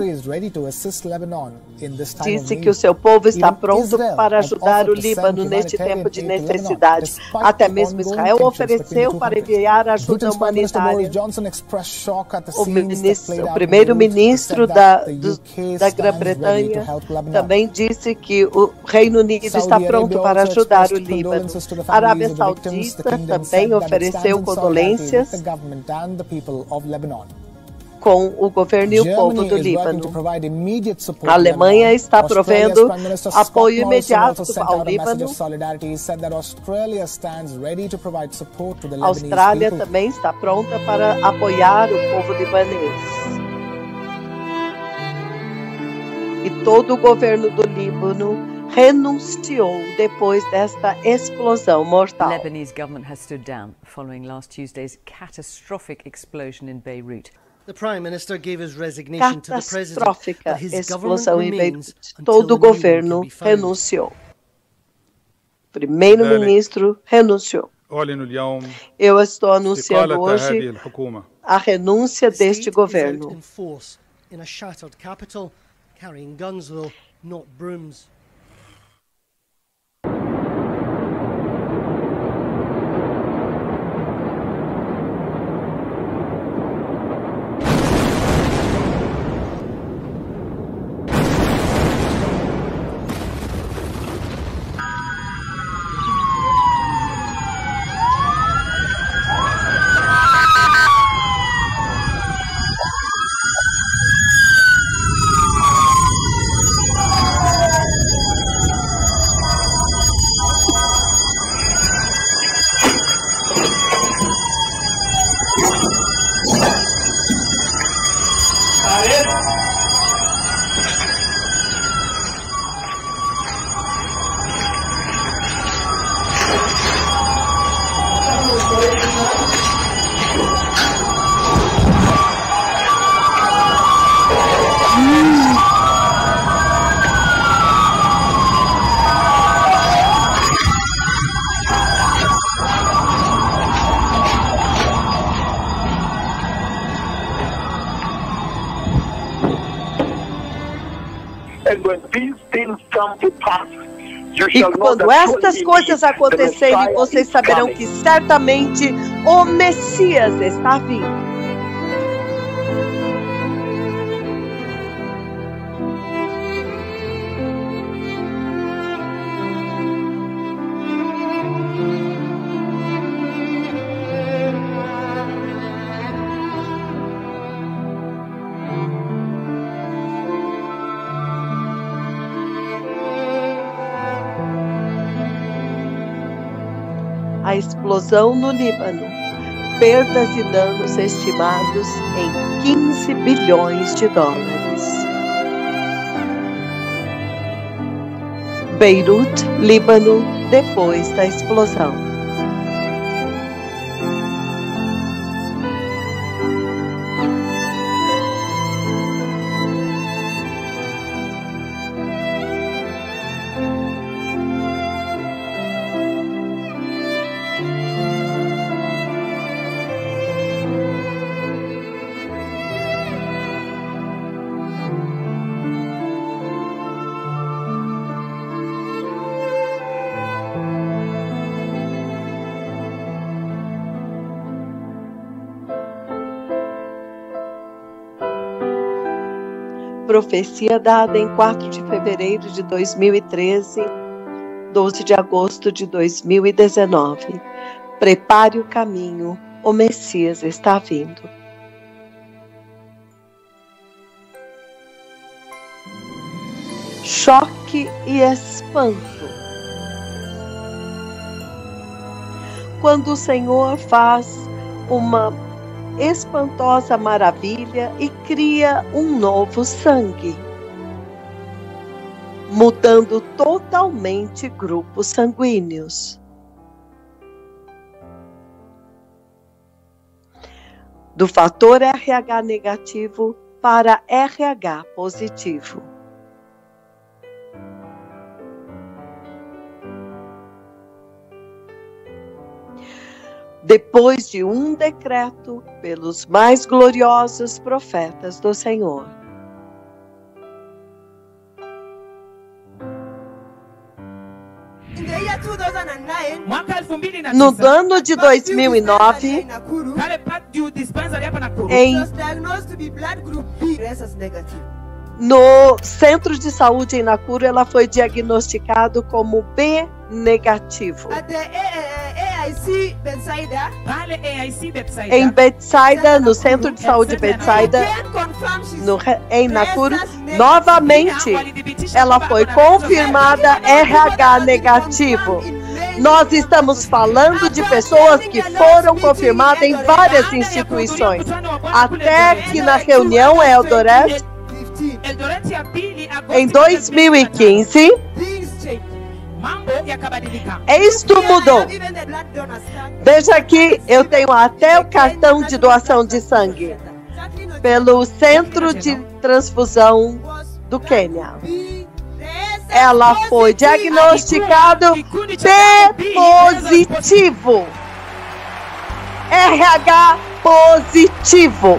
disse que o seu povo está pronto para ajudar o Líbano neste tempo de necessidade. Até mesmo Israel ofereceu para enviar ajuda humanitária. O primeiro-ministro da Grã-Bretanha também disse que o Reino Unido está pronto para ajudar o Líbano. A Arábia Saudita também ofereceu condolências com o governo e o povo do Líbano. A Alemanha está provendo apoio imediato ao Líbano. A Austrália também está pronta para apoiar o povo libanês. E todo o governo do Líbano renunciou depois desta explosão mortal. The Lebanese government has stood down following last Tuesday's catastrophic explosion in Beirut. The Prime Minister gave his resignation to the President, Catastrófica explosão em Beirute. Todo o governo renunciou. Primeiro-ministro renunciou. Eu estou anunciando hoje a renúncia deste governo. In a shattered capital, carrying guns though, not brooms. E quando estas coisas acontecerem, vocês saberão que certamente o Messias está vindo. A explosão no Líbano, perdas e danos estimados em 15 bilhões de dólares. Beirute, Líbano, depois da explosão. Profecia dada em 4 de fevereiro de 2013, 12 de agosto de 2019. Prepare o caminho, o Messias está vindo. Choque e espanto. Quando o Senhor faz uma espantosa maravilha e cria um novo sangue, mudando totalmente grupos sanguíneos. Do fator RH negativo para RH positivo. Depois de um decreto pelos mais gloriosos profetas do Senhor. No ano de 2009, no centro de saúde em Nakuru, ela foi diagnosticada como B negativo. Em Betsaida, no centro de saúde Betsaida, em Nakuru, novamente ela foi confirmada RH negativo. Nós estamos falando de pessoas que foram confirmadas em várias instituições, até que na reunião Eldoret, em 2015, isto mudou. Veja aqui, eu tenho até o cartão de doação de sangue pelo Centro de Transfusão do Quênia. Ela foi diagnosticada B positivo, RH positivo.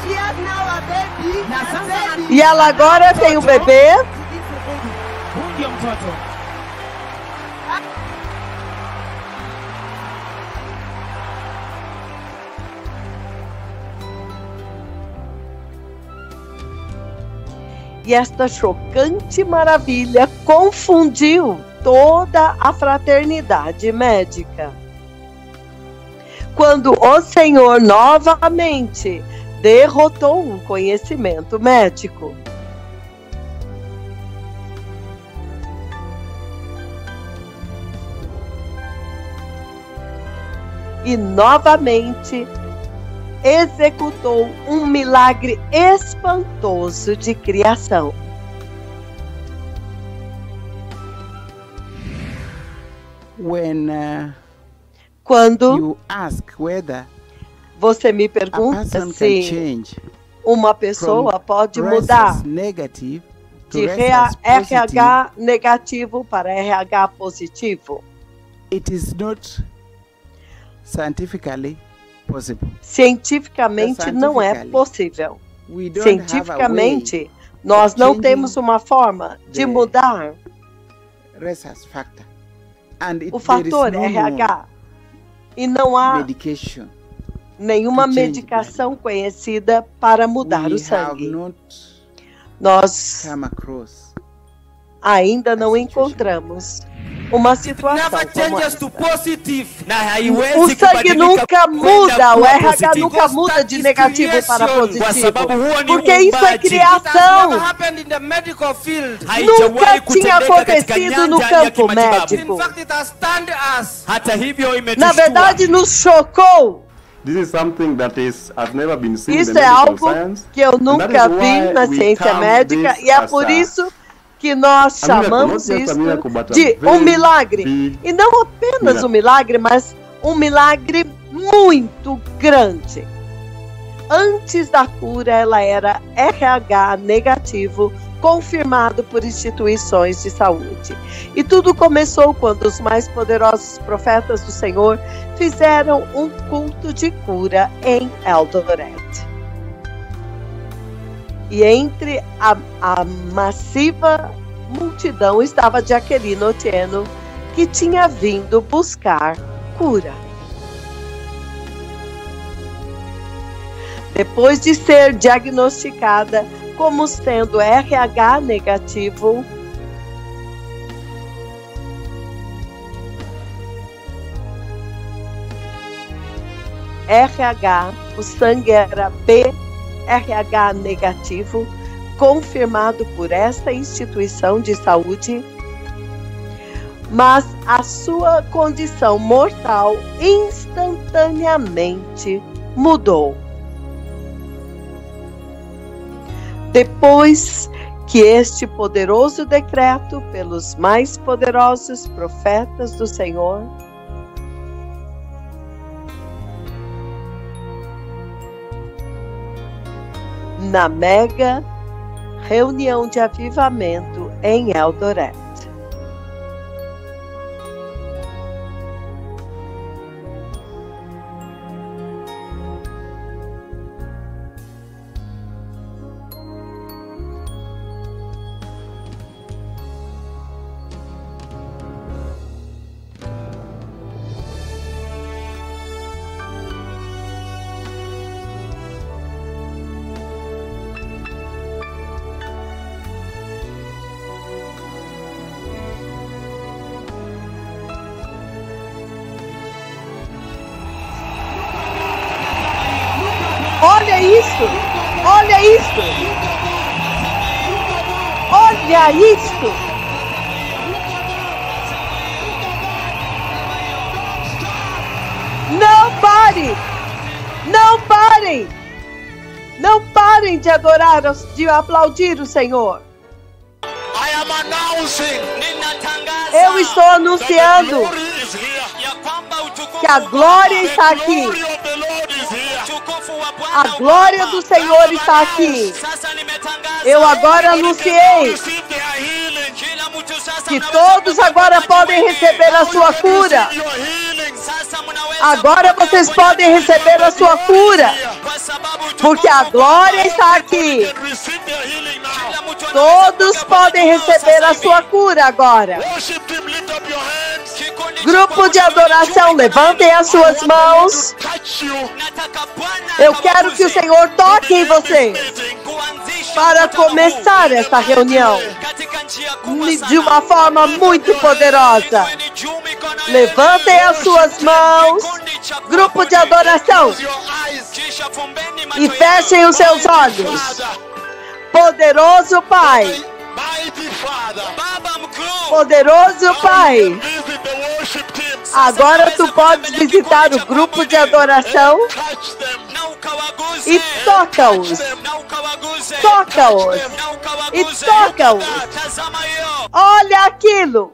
E ela agora tem um bebê. E esta chocante maravilha confundiu toda a fraternidade médica. Quando o Senhor novamente derrotou o conhecimento médico. E novamente executou um milagre espantoso de criação. Quando you ask whether você me pergunta se uma pessoa pode mudar de RH negativo para RH positivo, it is not scientifically possible. Cientificamente não é possível. Cientificamente, nós não temos uma forma de mudar resource factor. And o fator RH. E não há nenhuma medicação conhecida para mudar o sangue. Nós ainda não encontramos uma situação como essa. O sangue nunca muda, o RH nunca muda de negativo para positivo, porque isso é criação. Nunca tinha acontecido no campo médico. Na verdade, nos chocou. Isso é algo que eu nunca vi na ciência médica e é por isso que nós chamamos isso de um milagre. E não apenas um milagre, mas um milagre muito grande. Antes da cura, ela era RH negativo, confirmado por instituições de saúde. E tudo começou quando os mais poderosos profetas do Senhor fizeram um culto de cura em Eldoret. E entre a massiva multidão estava Jacqueline Otieno, que tinha vindo buscar cura. Depois de ser diagnosticada como sendo RH negativo, RH, o sangue era RH negativo, confirmado por esta instituição de saúde, mas a sua condição mortal instantaneamente mudou. Depois que este poderoso decreto pelos mais poderosos profetas do Senhor na mega reunião de avivamento em Eldoret. Olha isso! Olha isso! Olha isso! Não pare! Não parem! Não parem de adorar, de aplaudir o Senhor. Eu estou anunciando que a glória está aqui. A glória do Senhor está aqui. Eu agora anunciei que todos agora podem receber a sua cura. Agora vocês podem receber a sua cura, porque a glória está aqui. Todos podem receber a sua cura agora. Grupo de adoração, levantem as suas mãos. Eu quero que o Senhor toque em vocês para começar essa reunião de uma forma muito poderosa. Levantem as suas mãos, grupo de adoração, e fechem os seus olhos. Poderoso Pai, poderoso Pai, agora tu podes visitar o grupo de adoração e toca-os, toca-os e toca-os. Olha aquilo.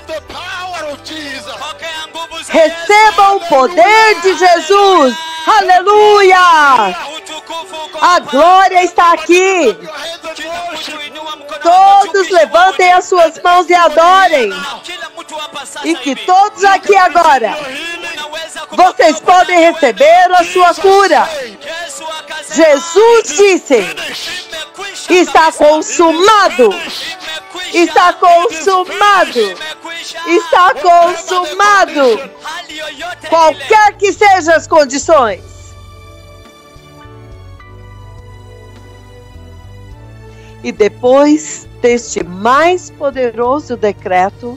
Recebam o poder de Jesus. Aleluia! A glória está aqui. Todos levantem as suas mãos e adorem. E que todos aqui agora, vocês podem receber a sua cura. Jesus disse: está consumado. Está consumado. Está consumado. Qualquer que sejam as condições. E depois deste mais poderoso decreto,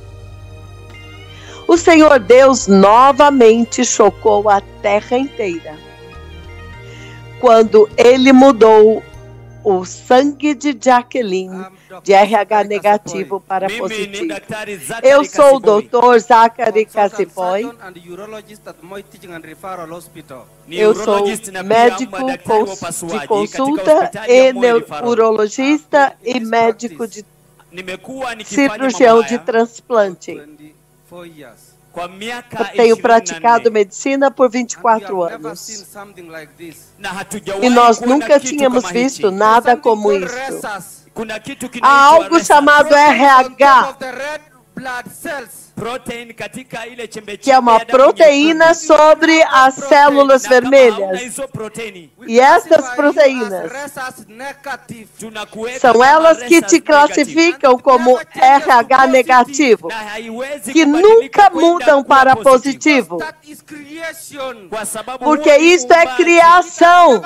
o Senhor Deus novamente chocou a terra inteira, quando Ele mudou o sangue de Jacqueline de RH negativo para positivo. Eu sou o Dr. Zachary Cassipoy. Eu sou médico de consulta e neurologista e médico de cirurgião de transplante. Eu tenho praticado medicina por 24 anos. E nós nunca tínhamos visto nada como isso. Há algo chamado RH, que é uma proteína sobre as células vermelhas. E essas proteínas são elas que te classificam como RH negativo, que nunca mudam para positivo, porque isto é criação.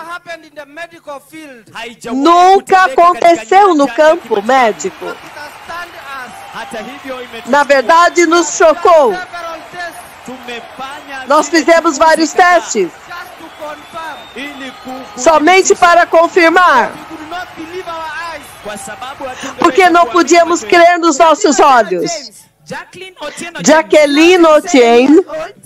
Nunca aconteceu no campo médico. Na verdade, nos chocou. Nós fizemos vários testes, somente para confirmar, porque não podíamos crer nos nossos olhos. Jacqueline Otieno,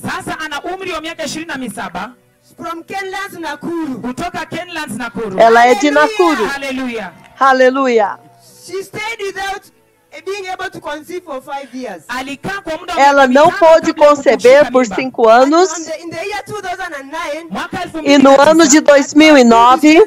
ela é de Nakuru. Aleluia. Ela não pôde conceber por 5 anos. E no ano de 2009,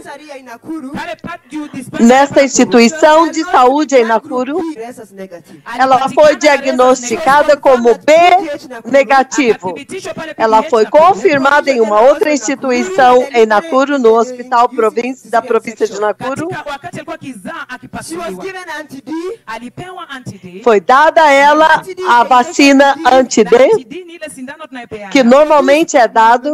nesta instituição de saúde em Nakuru, ela foi diagnosticada como B negativo. Ela foi confirmada em uma outra instituição em Nakuru, no hospital da província de Nakuru. Foi dada a ela a vacina anti-D, que normalmente é dado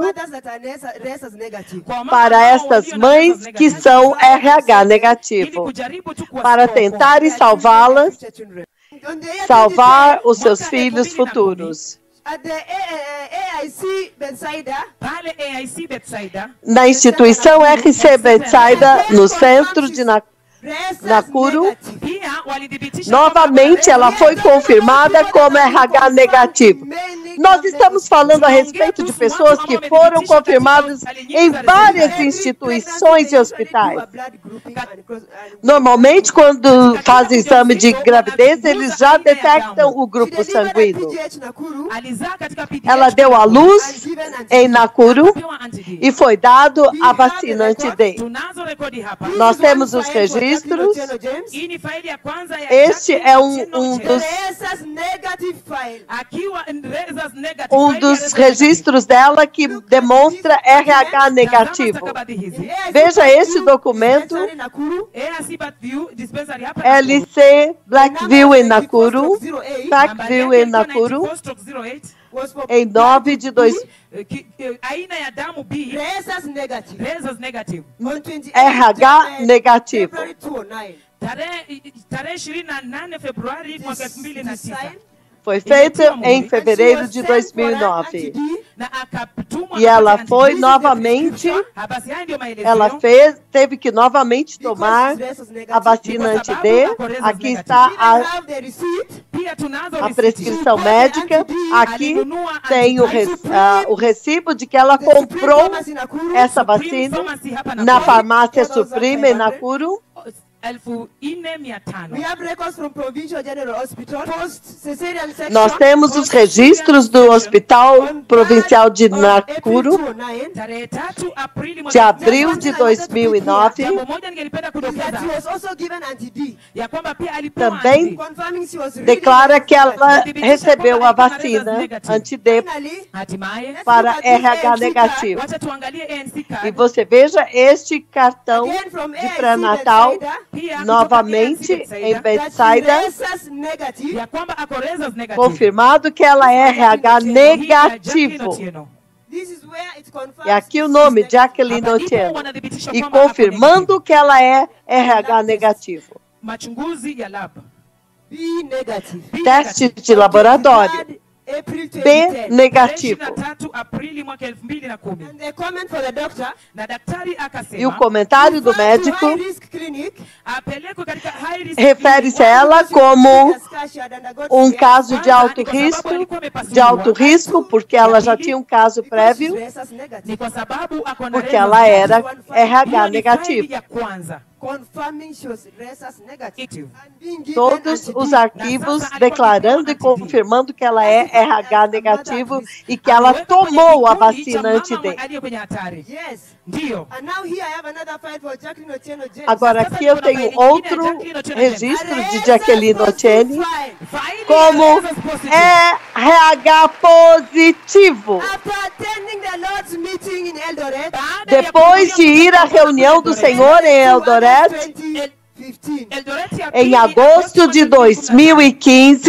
para essas mães que são RH negativo, para tentarem salvá-las, salvar os seus filhos futuros. Na instituição RC Bethsaida, no centro de Nakuru, novamente ela foi confirmada como RH negativo. Nós estamos falando a respeito de pessoas que foram confirmadas em várias instituições e hospitais. Normalmente, quando fazem exame de gravidez, eles já detectam o grupo sanguíneo. Ela deu à luz em Nakuru e foi dado a vacina anti-D. Nós temos os registros. Este é um dos registros dela que demonstra RH negativo. Veja esse documento. LC Blackview em Nakuru, Blackview em Nakuru, em 9 de 2000. RH negativo. Foi feito em fevereiro de 2009. E ela foi novamente, teve que novamente tomar a vacina anti-D. Aqui está a prescrição médica. Aqui tem o recibo de que ela comprou essa vacina na farmácia Supreme em Nakuru. We have records from Provincial General Hospital, post-cesarean section. Nós temos os registros do Hospital Provincial de Nakuru, de abril de 2009. That she was also given anti-D. Também Confirming she was declara que ela recebeu a vacina anti-D para RH negativo. E você veja este cartão de pré-natal novamente em Bethsaida, confirmado que ela é RH negativo. E aqui o nome, Jacqueline Otieno. E confirmando que ela é RH negativo. Teste de laboratório. B negativo. E o comentário do médico refere-se a ela como um caso de alto risco, porque ela já tinha um caso prévio, porque ela era RH negativo. Todos os arquivos declarando e confirmando que ela é RH negativo e que ela tomou a vacina anti-D. Agora aqui eu tenho outro registro de Jacqueline Otieno como RH positivo. Depois de ir à reunião do Senhor em Eldoret, em agosto de 2015,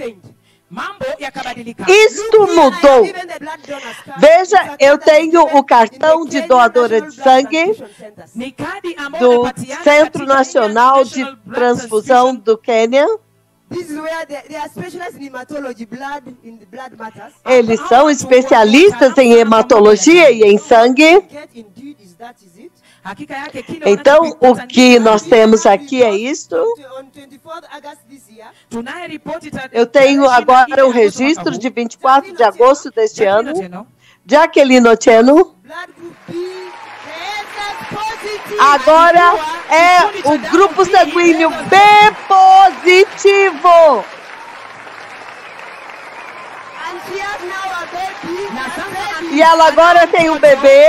isto mudou. Veja, eu tenho o cartão de doadora de sangue do Centro Nacional de Transfusão do Quênia. Eles são especialistas em hematologia e em sangue. Então, o que nós temos aqui é isto. Eu tenho agora o registro de 24 de agosto deste ano. Jacqueline Otieno. Agora é o grupo sanguíneo B positivo. E ela agora tem um bebê.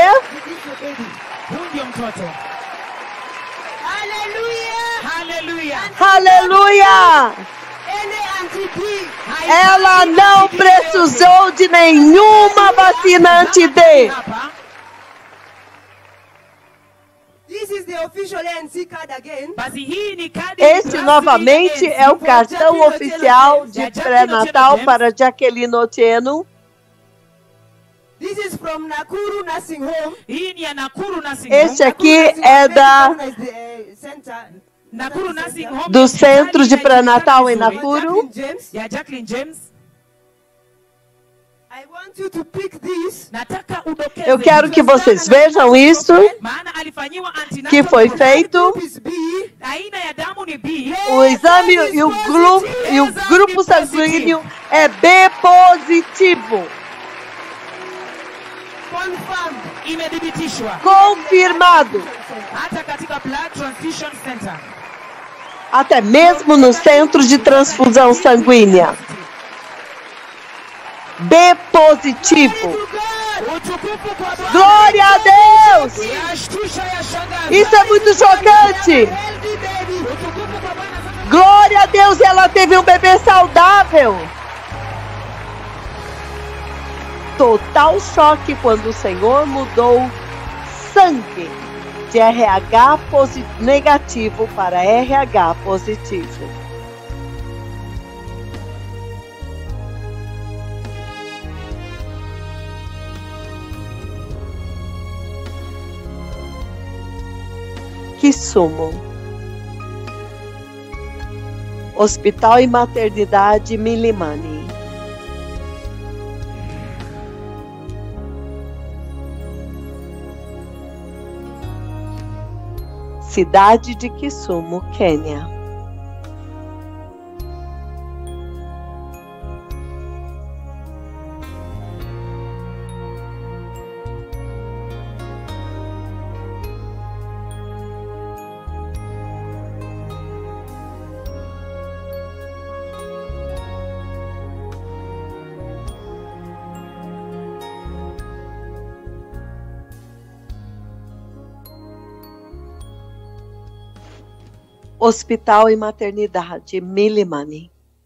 Aleluia! Ela não precisou de nenhuma vacina anti-D. Este novamente é o cartão oficial de pré-natal para Jacqueline Otieno. Este aqui é do Centro de Pré-Natal em Nakuru. Eu quero que vocês vejam isso, que foi feito. O exame e o grupo sanguíneo é B positivo. Confirmado. Até mesmo no centro de transfusão sanguínea. B positivo. Glória a Deus! Isso é muito chocante. Glória a Deus, ela teve um bebê saudável. Total choque quando o Senhor mudou sangue de RH negativo para RH positivo. Kisumu, Hospital e Maternidade Milimani. Cidade de Kisumu, Quênia. Hospital e Maternidade Milimani.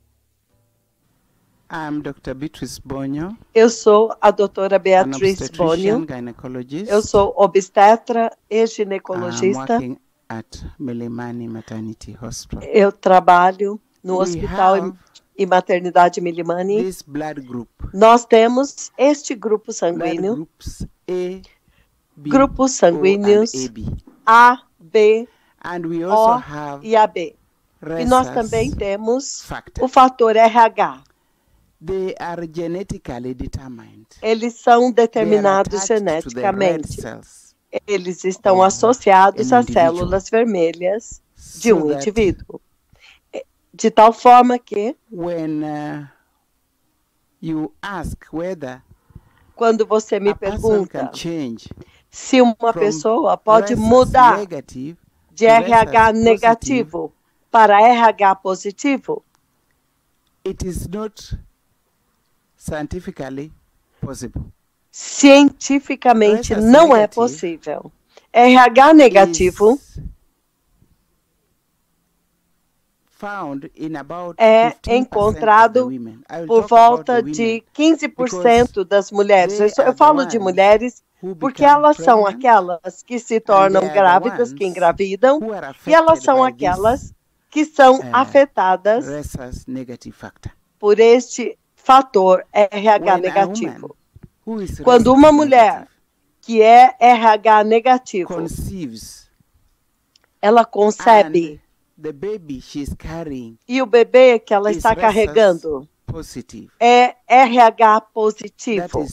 I'm Dr. Beatrice Bonio. Eu sou a doutora Beatriz Bonio. Eu sou obstetra e ginecologista. I'm working at Milimani Maternity Hospital. Eu trabalho no Hospital e Maternidade Milimani. This blood group. Nós temos este grupo sanguíneo. Grupos sanguíneos A, B, O e AB. E nós também temos o fator RH. They are genetically determined. Eles são determinados geneticamente. Eles estão associados às células vermelhas de um indivíduo. De tal forma que, quando você me pergunta se uma pessoa pode mudar de RH negativo para RH positivo, it is not scientifically possible. Cientificamente não é possível. RH negativo é encontrado por volta de 15% das mulheres. Eu falo de mulheres porque elas são aquelas que se tornam grávidas, que engravidam, e elas são aquelas que são afetadas por este fator RH negativo. Quando uma mulher que é RH negativo, ela concebe, e o bebê que ela está carregando é RH positivo.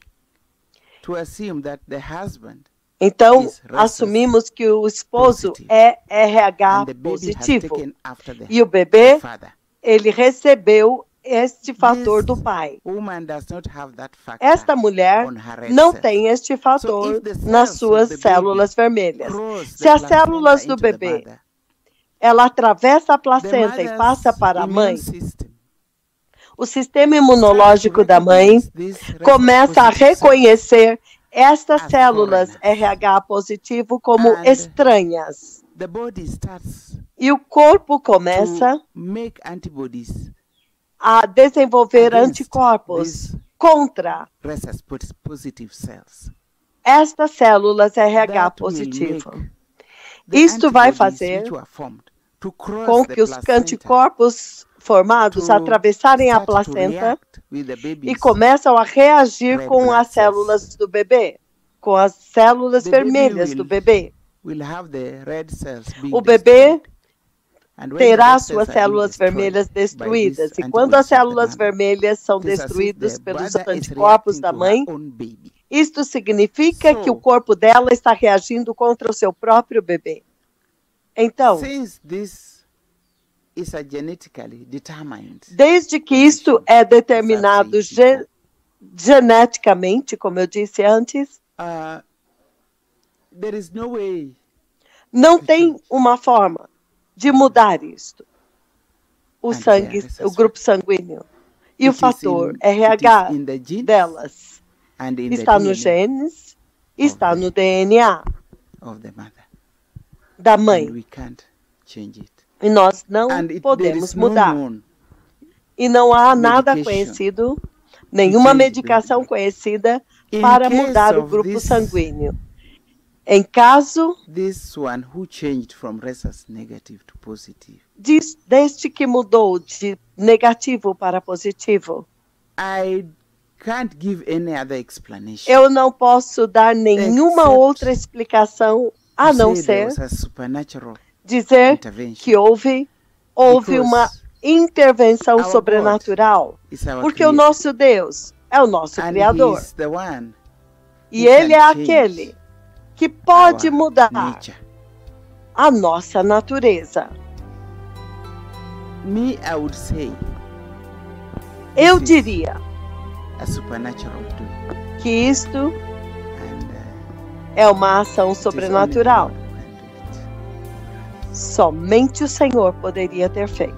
Então, assumimos que o esposo é RH positivo e o bebê, ele recebeu este fator do pai. Esta mulher não tem este fator nas suas células vermelhas. Se as células do bebê, ela atravessa a placenta e passa para a mãe, o sistema imunológico da mãe começa a reconhecer estas células RH positivo como estranhas. E o corpo começa a desenvolver anticorpos contra estas células RH positivo. Isto vai fazer com que os anticorpos formados atravessarem a placenta e começam a reagir com as células do bebê, com as células vermelhas do bebê. O bebê terá suas células vermelhas destruídas. E quando as células vermelhas são destruídas pelos anticorpos da mãe, isto significa que o corpo dela está reagindo contra o seu próprio bebê. Então, desde que isto é determinado geneticamente, como eu disse antes, não tem uma forma de mudar isto. O sangue, o grupo sanguíneo e o fator RH delas está nos genes, está no DNA da mãe. E nós não podemos mudar. E não há nada conhecido, nenhuma medicação conhecida para mudar o grupo sanguíneo. Em caso deste que mudou de negativo para positivo, eu não posso dar nenhuma outra explicação a não ser dizer que houve uma intervenção sobrenatural, porque o nosso Deus é o nosso Criador. E Ele é aquele que pode mudar a nossa natureza. Eu diria que isto é uma ação sobrenatural. Somente o Senhor poderia ter feito.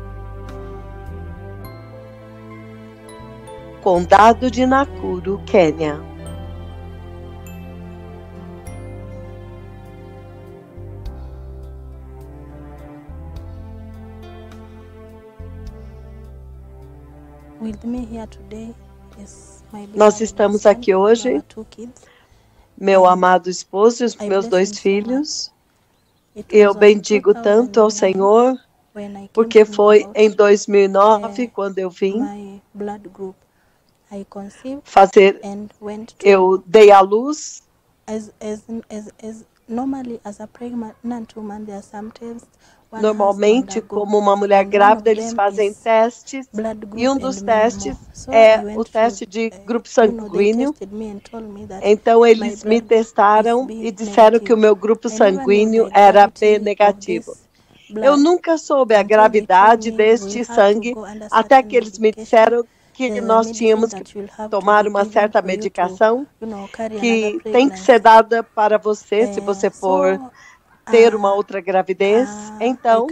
Condado de Nakuru, Quênia. Nós estamos aqui hoje, meu amado esposo e os meus 2 filhos. Eu bendigo tanto ao Senhor, porque foi em 2009 quando eu vim fazer, eu dei à luz. Normalmente, como uma mulher grávida, eles fazem testes, e um dos testes é o teste de grupo sanguíneo. Então, eles me testaram e disseram que o meu grupo sanguíneo era B negativo. Eu nunca soube a gravidade deste sangue, até que eles me disseram que nós tínhamos que tomar uma certa medicação, que tem que ser dada para você, se você for ter uma outra gravidez. Então,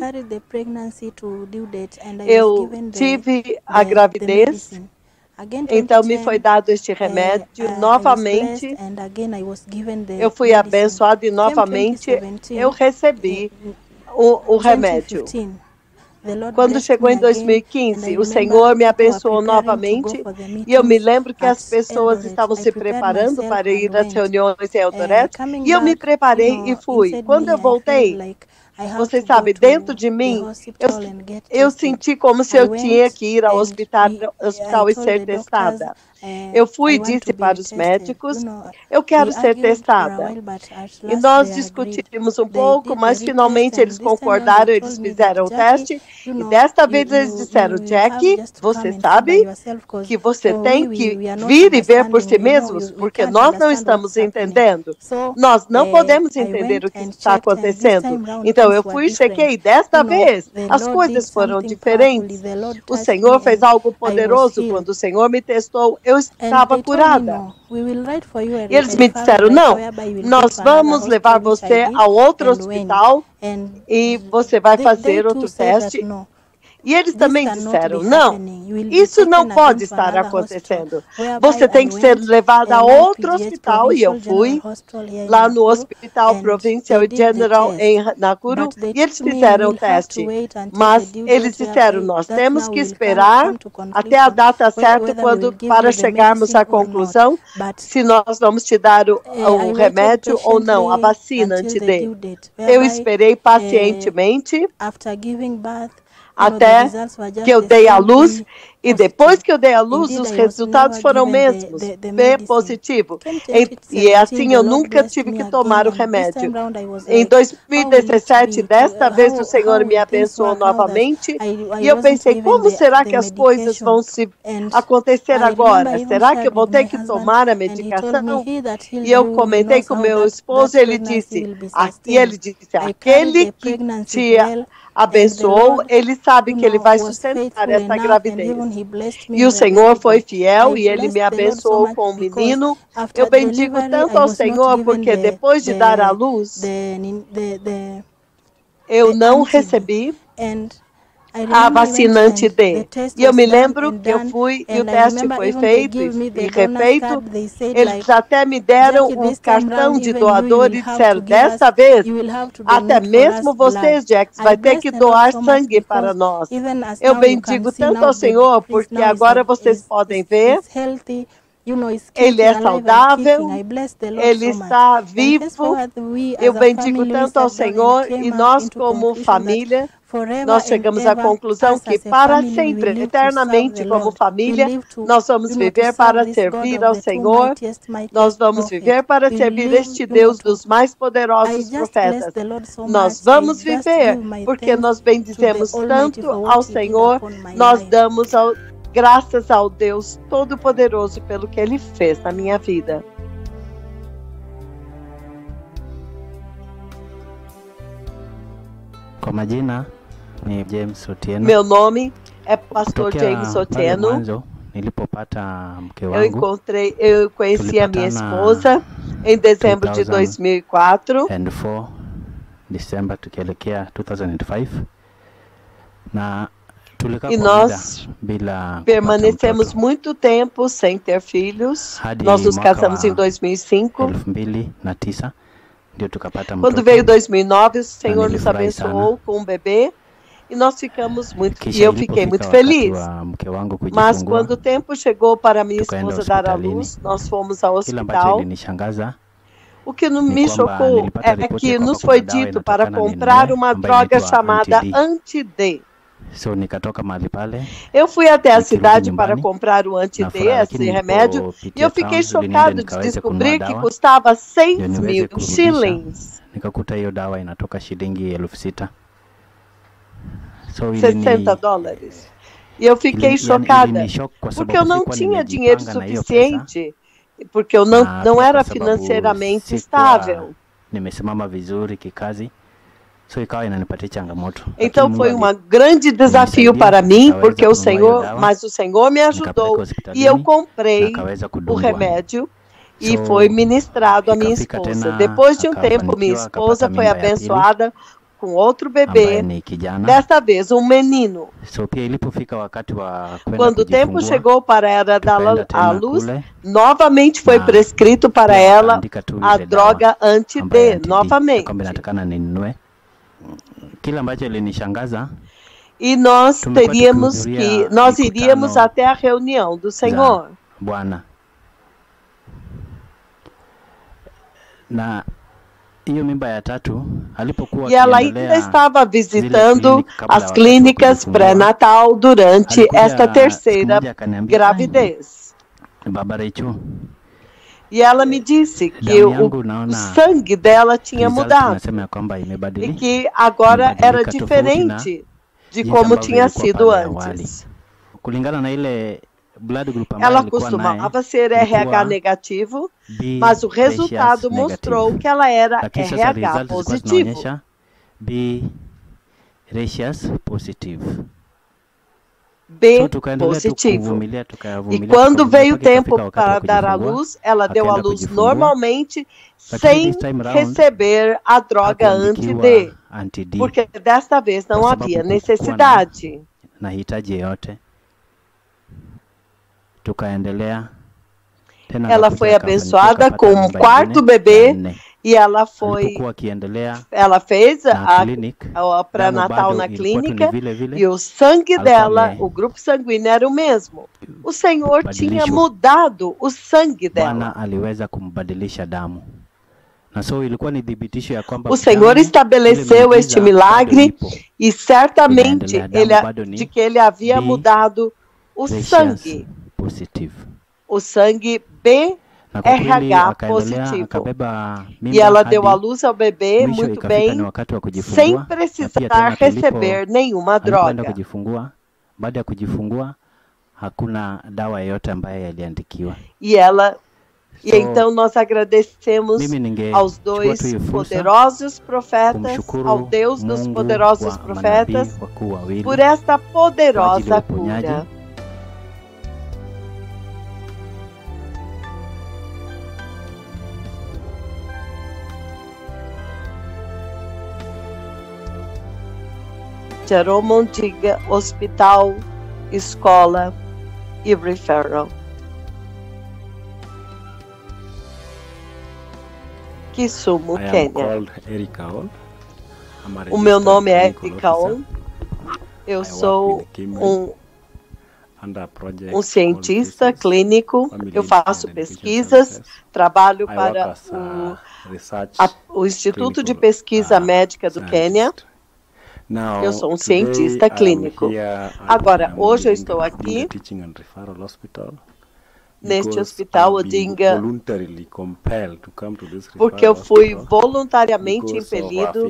eu tive a gravidez, então me foi dado este remédio novamente. Eu fui abençoado e novamente eu recebi o remédio. Quando chegou em 2015, o Senhor me abençoou novamente, e eu me lembro que as pessoas estavam se preparando para ir às reuniões em Eldoret, e eu me preparei e fui. Quando eu voltei, você sabe, dentro de mim, eu senti como se eu tinha que ir ao hospital e ser testada. Eu fui e disse para os médicos, eu quero ser testada. E nós discutimos um pouco, mas finalmente eles concordaram, eles fizeram o teste. E desta vez eles disseram, Jackie, você sabe que você tem que vir e ver por si mesmos, porque nós não estamos entendendo. Nós não podemos entender o que está acontecendo. Então eu fui e chequei. Desta vez as coisas foram diferentes. O Senhor fez algo poderoso. Quando o Senhor me testou, eu estava curada. E eles me disseram, não, nós vamos levar você ao outro hospital e você vai fazer outro teste. E eles também disseram, não, isso não pode estar acontecendo. Você tem que ser levada a outro hospital. E eu fui lá no Hospital Provincial General em Nakuru e eles fizeram o teste. Mas eles disseram, nós temos que esperar até a data certa para chegarmos à conclusão se nós vamos te dar o remédio ou não, a vacina anti-D. Eu esperei pacientemente até que eu dei à luz, e depois que eu dei à luz, os resultados foram mesmos, B positivo. E assim eu nunca tive que tomar o remédio. Em 2017, desta vez o Senhor me abençoou novamente, e eu pensei, como será que as coisas vão se acontecer agora? Será que eu vou ter que tomar a medicação? E eu comentei com meu esposo, ele disse, aquele que te abençoou, ele sabe que ele vai sustentar essa gravidez. E o Senhor foi fiel e ele me abençoou com o menino. Eu bendigo tanto ao Senhor porque depois de dar à luz, eu não recebi a vacina anti-D. E eu me lembro que eu fui e o teste foi feito e refeito. Eles até me deram um cartão de doador e disseram, desta vez, até mesmo vocês, Jax, vai ter que doar sangue para nós. Eu bendigo tanto ao Senhor, porque agora vocês podem ver, ele é saudável, ele está vivo. Eu bendigo tanto ao Senhor e nós como família, nós chegamos à conclusão que para sempre, eternamente como família, nós vamos viver para servir ao Senhor, nós vamos viver para servir este Deus dos mais poderosos profetas. Nós vamos viver porque nós bendizemos tanto ao Senhor, nós damos graças ao Deus Todo-Poderoso pelo que Ele fez na minha vida. Kwa majina ni James Otieno. Meu nome é Pastor James Otieno. Nilipopata mke wangu, eu conheci a minha esposa em dezembro de 2004. And 4 December tukielekea 2005. E nós permanecemos muito tempo sem ter filhos. Nós nos casamos em 2005. Quando veio 2009, o Senhor nos abençoou com um bebê. E nós ficamos muito, e eu fiquei muito feliz. Mas quando o tempo chegou para minha esposa dar à luz, nós fomos ao hospital. O que me chocou é que nos foi dito para comprar uma droga chamada Anti-D. Eu fui até a cidade para comprar o Anti-D, esse remédio, e eu fiquei chocado de descobrir que custava 6.000 shillings. 60 dólares. E eu fiquei chocada, porque eu não tinha dinheiro suficiente, porque eu não era financeiramente estável. Então foi um grande desafio para mim, porque o Senhor me ajudou e eu comprei o remédio e foi ministrado à minha esposa. Depois de um tempo, minha esposa foi abençoada com outro bebê, desta vez um menino. Quando o tempo chegou para ela dar à luz, novamente foi prescrito para ela a droga Anti-D, novamente. E nós iríamos até a reunião do Senhor. E ela ainda estava visitando as clínicas pré-natal durante esta terceira gravidez. E ela me disse que o sangue dela tinha mudado e que agora era diferente de como tinha sido antes. Ela costumava ser RH negativo, mas o resultado mostrou que ela era RH positivo. B positivo. E quando veio o tempo para dar à luz, ela deu à luz normalmente, sem receber a droga Anti-D, porque desta vez não havia necessidade. Ela foi abençoada com um quarto bebê e ela fez a pré-natal na clínica e o sangue dela, o grupo sanguíneo era o mesmo. O Senhor tinha mudado o sangue dela. O Senhor estabeleceu este milagre e certamente de que ele havia mudado o sangue. O sangue BRH positivo. E ela deu à luz ao bebê muito bem, sem precisar receber nenhuma droga. E então nós agradecemos aos dois poderosos profetas, ao Deus dos poderosos profetas, por esta poderosa cura. Jaramogi Hospital, Escola e Referral. Kisumu, Quênia. O meu nome é Eric Aon. Eu sou um cientista clínico. Eu faço pesquisas, trabalho para o Instituto de Pesquisa Médica do Quênia. Eu sou um cientista clínico. Agora, hoje eu estou aqui neste hospital Odinga porque eu fui voluntariamente impelido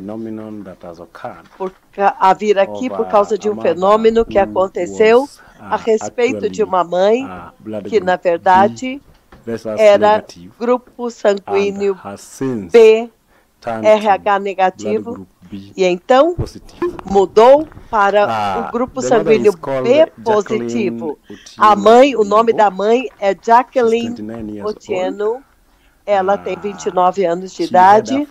a vir aqui por causa de um fenômeno que aconteceu a respeito de uma mãe que, na verdade, era grupo sanguíneo B, RH negativo, e então mudou para o grupo sanguíneo B positivo. A mãe, o nome da mãe é Jacqueline Otieno. Ela tem 29 anos de idade.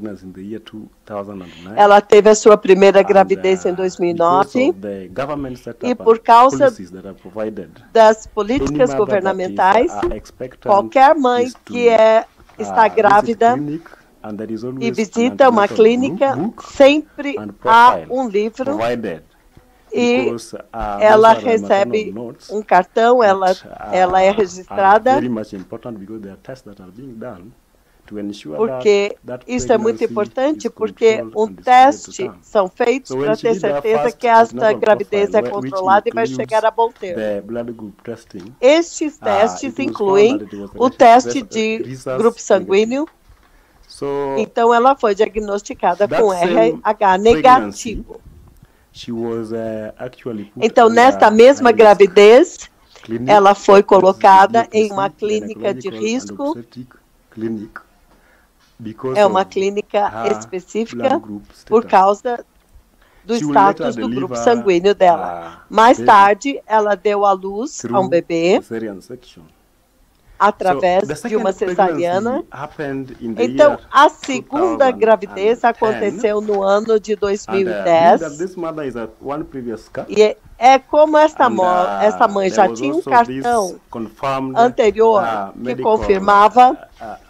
Ela teve a sua primeira gravidez em 2009. E por causa das políticas governamentais, qualquer mãe que está grávida e visita uma clínica, sempre há um livro e ela recebe um cartão, ela é registrada, porque isso é muito importante, porque testes são feitos para ter certeza que esta gravidez é controlada e vai chegar a bom termo. Estes testes incluem o teste de grupo sanguíneo. Então ela foi diagnosticada com RH negativo. Então, nesta mesma gravidez, ela foi colocada em uma clínica de risco. É uma clínica específica por causa do status do grupo sanguíneo dela. Mais tarde, ela deu à luz a um bebê através de uma cesariana. Então, a segunda gravidez aconteceu no ano de 2010. E é como esta mãe já tinha um cartão anterior que confirmava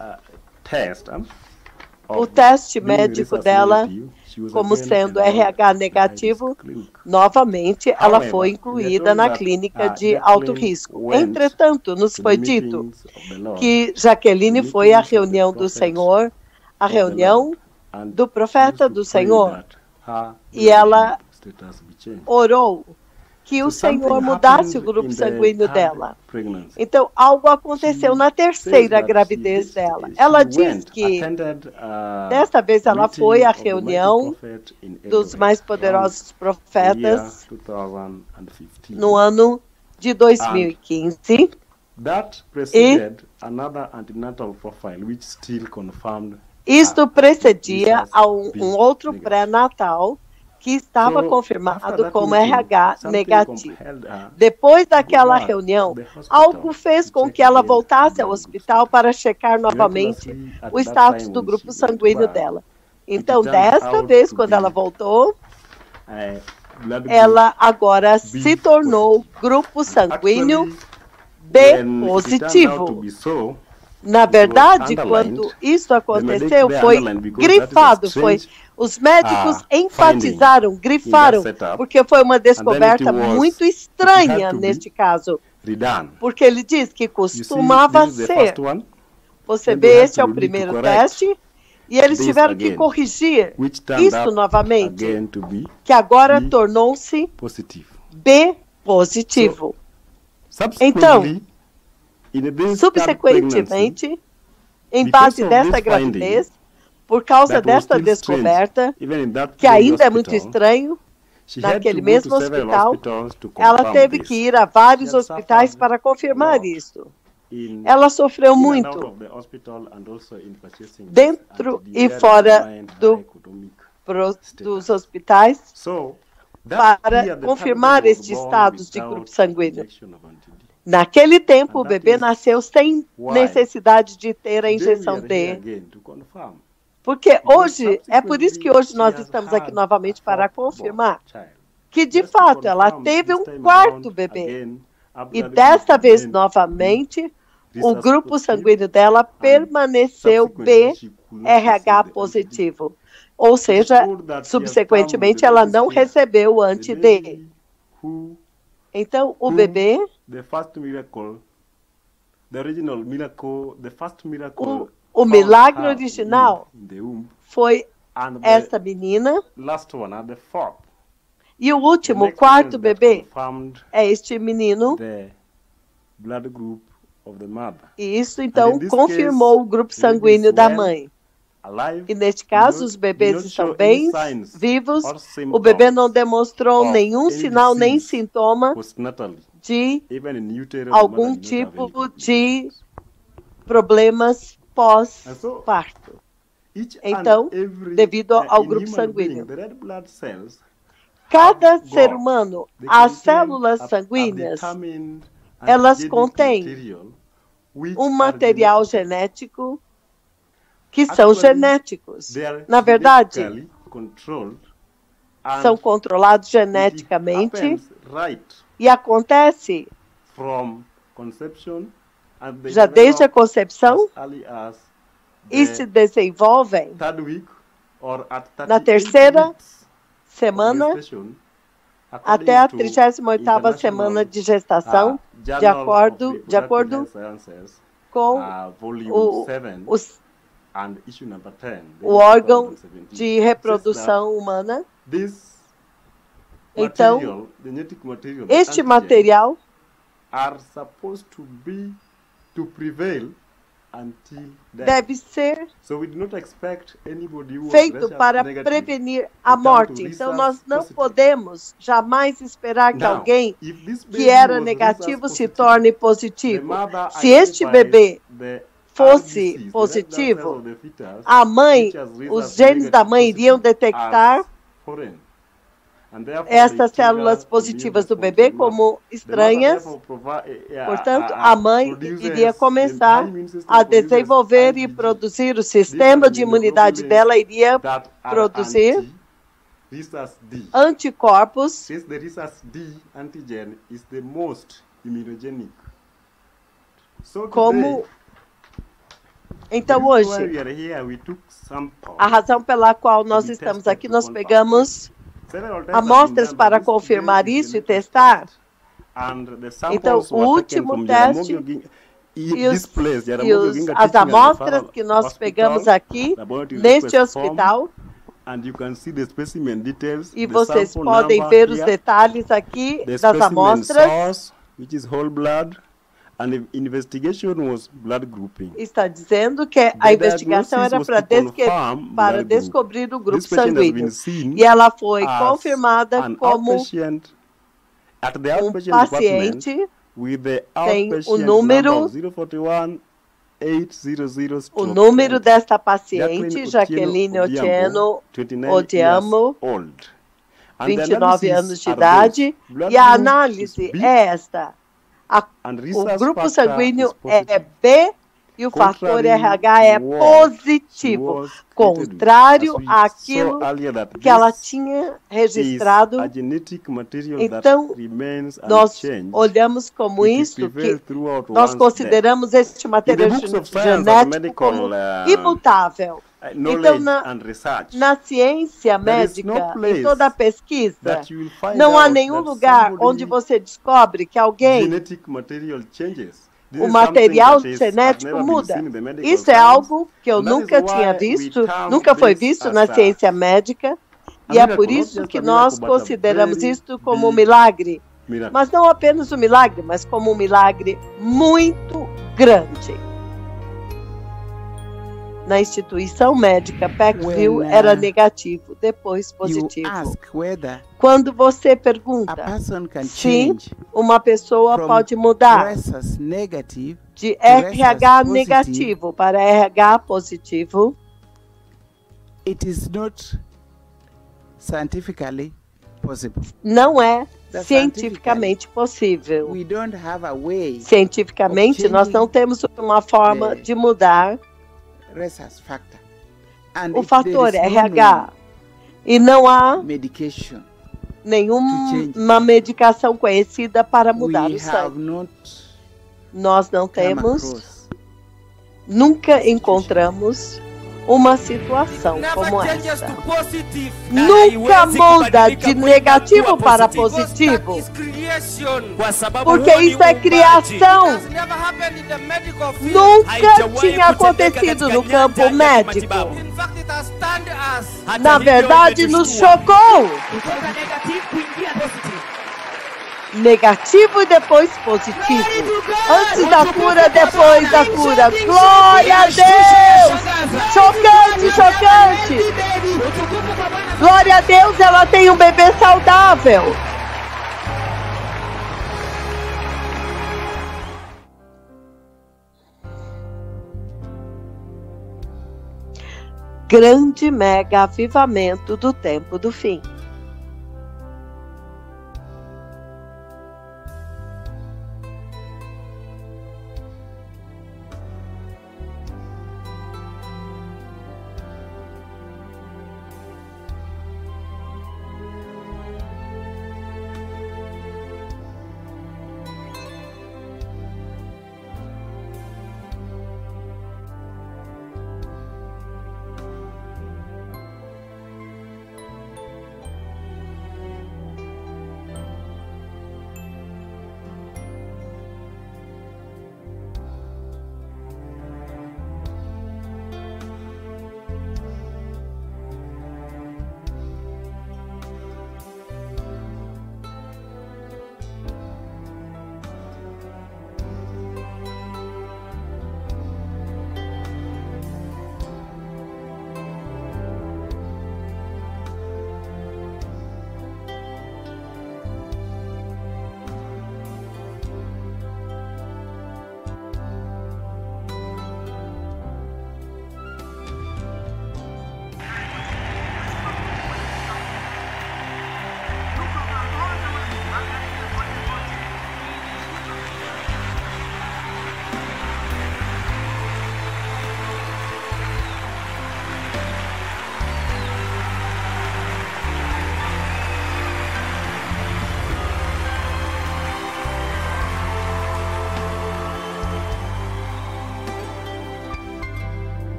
o teste médico dela como sendo RH negativo. Novamente, ela foi incluída na clínica de alto risco. Entretanto, nos foi dito que Jaqueline foi à reunião do Senhor, a reunião do profeta do Senhor, e ela orou que o Senhor mudasse o grupo sanguíneo dela. Então, algo aconteceu na terceira gravidez dela. Ela diz que, desta vez, ela foi à reunião dos mais poderosos profetas no ano de 2015. E isto precedia a um outro pré-natal que estava confirmado como RH negativo. Depois daquela reunião, algo fez com que ela voltasse ao hospital para checar novamente o status do grupo sanguíneo dela. Então, desta vez, quando ela voltou, ela agora se tornou grupo sanguíneo B positivo. Na verdade, quando isso aconteceu, foi grifado, os médicos enfatizaram, grifaram, porque foi uma descoberta muito estranha neste caso, porque ele diz que costumava ser. Você vê, este é o primeiro teste, e eles tiveram que corrigir isso novamente, que agora tornou-se B positivo. Então, subsequentemente, em base desta gravidez, por causa desta descoberta, que ainda é muito estranho, naquele mesmo hospital, ela teve que ir a vários hospitais para confirmar isso. Ela sofreu muito, dentro e fora dos hospitais, para confirmar estes estados de grupo sanguíneo. Naquele tempo, o bebê nasceu sem necessidade de ter a injeção D. Porque hoje, é por isso que hoje nós estamos aqui novamente para confirmar que, de fato, ela teve um quarto bebê. E desta vez, novamente, o grupo sanguíneo dela permaneceu B-RH positivo. Ou seja, subsequentemente, ela não recebeu o anti-D. Então, o bebê, o milagre original foi esta menina, e o último, quarto bebê, é este menino, e isso então confirmou o grupo sanguíneo da mãe. E neste caso, os bebês estão bem vivos, o bebê não demonstrou nenhum sinal nem sintoma de algum tipo de problemas pós-parto. Então, devido ao grupo sanguíneo. Cada ser humano, as células sanguíneas, elas contêm um material genético que são genéticos. Na verdade, são controlados geneticamente e acontece já desde a concepção e se desenvolvem na terceira semana até a 38ª semana de gestação, de acordo com o órgão de reprodução humana. Então, este material deve ser feito para prevenir a morte. Então, nós não podemos jamais esperar que alguém que era negativo se torne positivo. Se este bebê fosse positivo, a mãe, os genes da mãe iriam detectar estas células positivas do bebê como estranhas. Portanto, a mãe iria começar a desenvolver e produzir, o sistema de imunidade dela iria produzir anticorpos. Como então hoje, a razão pela qual nós estamos aqui, nós pegamos amostras para confirmar isso e testar. Então, o último teste as amostras que nós pegamos aqui neste hospital, e vocês podem ver os detalhes aqui das amostras. Está dizendo que a investigação era para descobrir o grupo sanguíneo. E ela foi confirmada como um paciente tem o número desta paciente, Jaqueline Otieno Odiamo, 29 anos de idade, e a análise é esta. O grupo sanguíneo é B e o fator RH é positivo, contrário àquilo que ela tinha registrado. Então, nós olhamos como isso, que nós consideramos este material genético como imutável. Então, na ciência médica, em toda a pesquisa, não há nenhum lugar onde você descobre que alguém, o material genético muda. Isso é algo que eu nunca tinha visto, nunca foi visto na ciência médica, e é por isso que nós consideramos isto como um milagre. Mas não apenas um milagre, mas como um milagre muito grande. Na instituição médica, Paxville era negativo, depois positivo. Quando você pergunta se uma pessoa pode mudar de RH negativo para RH positivo, não é cientificamente possível. Cientificamente, nós não temos uma forma de mudar o fator RH, e não há nenhuma medicação conhecida para mudar o sangue. Nós não temos, nunca encontramos uma situação como essa. Nunca muda de negativo para positivo, porque isso é criação. Nunca tinha acontecido no campo médico. Na verdade, nos chocou. Negativo e depois positivo. Antes da cura, depois da cura. Glória a Deus! Chocante, chocante! Glória a Deus, ela tem um bebê saudável. Grande mega avivamento do tempo do fim.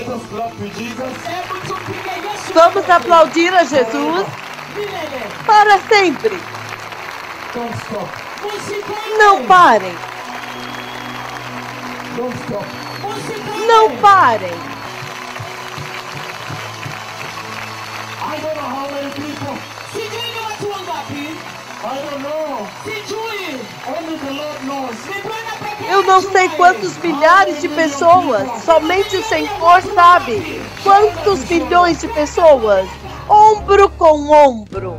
Vamos aplaudir a Jesus para sempre. Não parem. Não parem. Eu não sei quantos milhares de pessoas, somente o Senhor sabe. Quantos milhões de pessoas, ombro com ombro.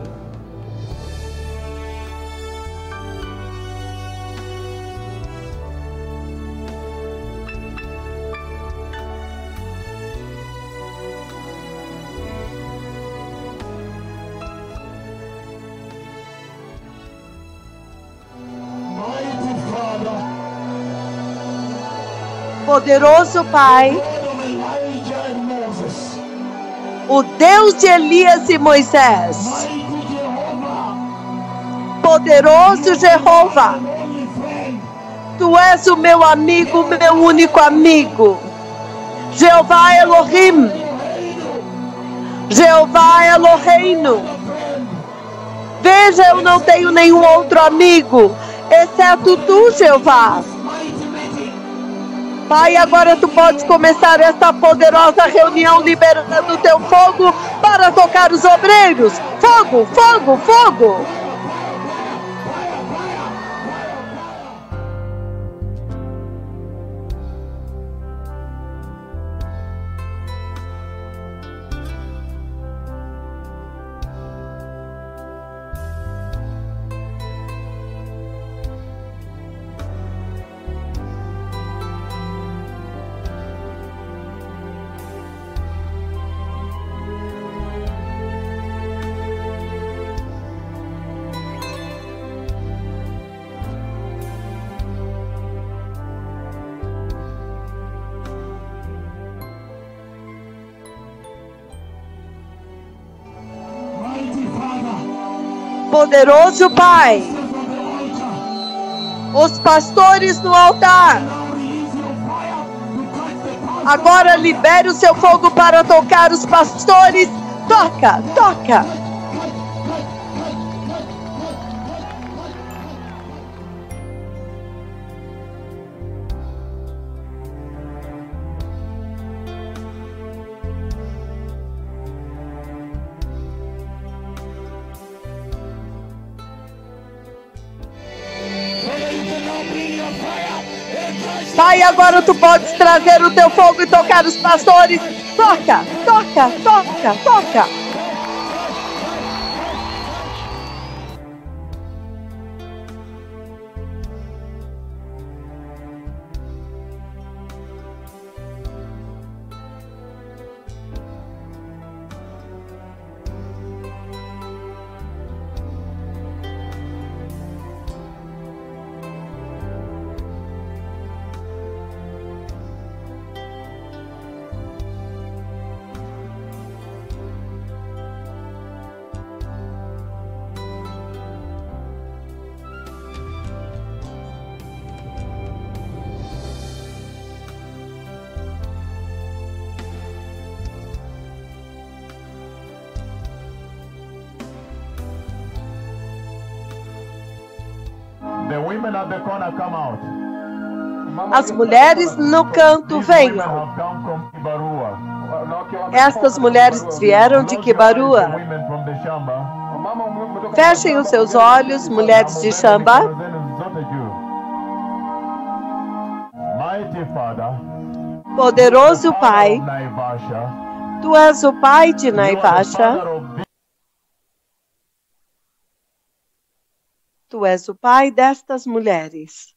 Poderoso Pai, o Deus de Elias e Moisés, poderoso Jeová, Tu és o meu amigo, meu único amigo, Jeová Elohim, Jeová Eloheinu. Veja, eu não tenho nenhum outro amigo, exceto Tu, Jeová. Pai, agora Tu podes começar esta poderosa reunião liberando o Teu fogo para tocar os obreiros. Fogo, fogo, fogo! Poderoso Pai, os pastores no altar, agora libere o Seu fogo para tocar os pastores. Toca, toca. Pai, agora Tu podes trazer o Teu fogo e tocar os pastores. Toca, toca, toca, toca. As mulheres no canto venham. Estas mulheres vieram de Kibarua. Fechem os seus olhos, mulheres de Shamba. Poderoso Pai, Tu és o Pai de Naivasha. Tu és o Pai destas mulheres.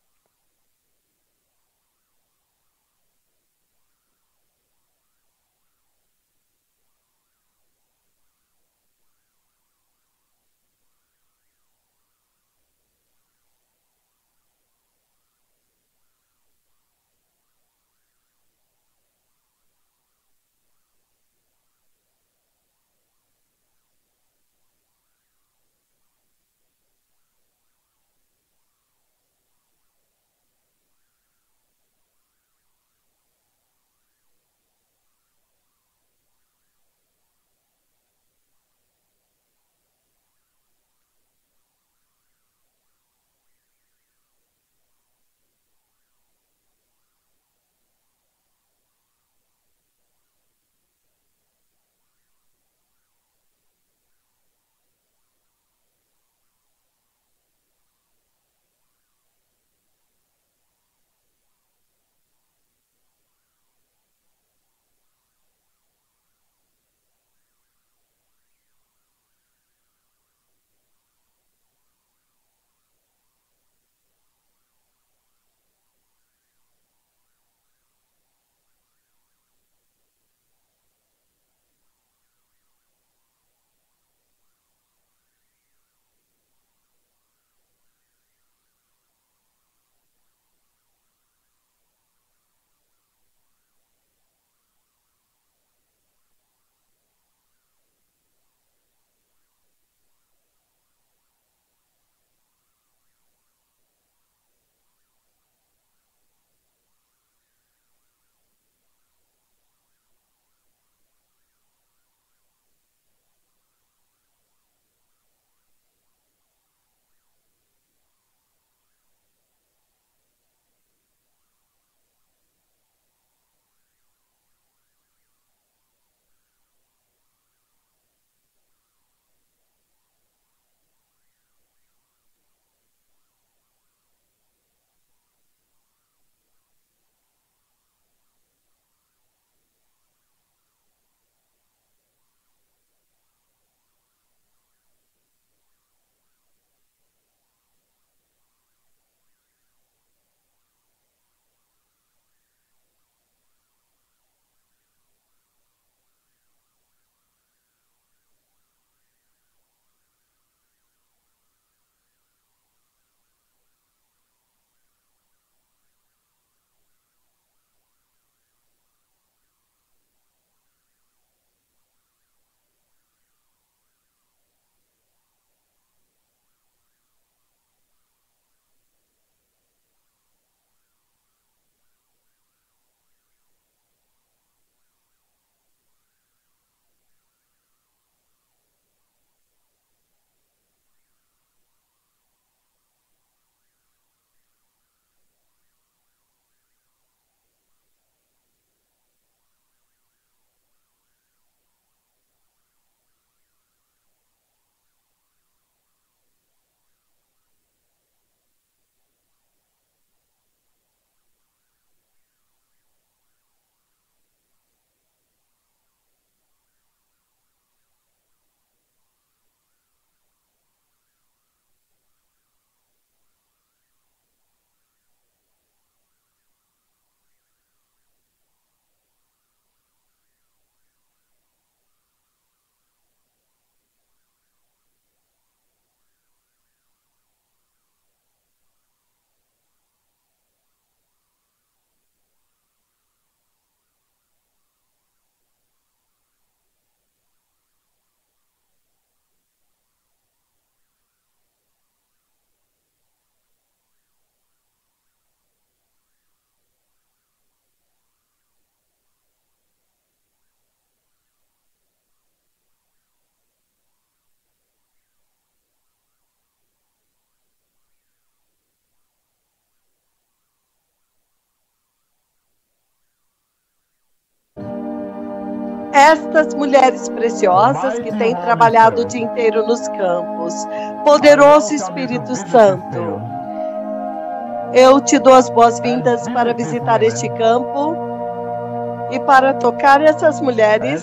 estas mulheres preciosas que têm trabalhado o dia inteiro nos campos. Poderoso Espírito Santo, eu te dou as boas-vindas para visitar este campo e para tocar essas mulheres.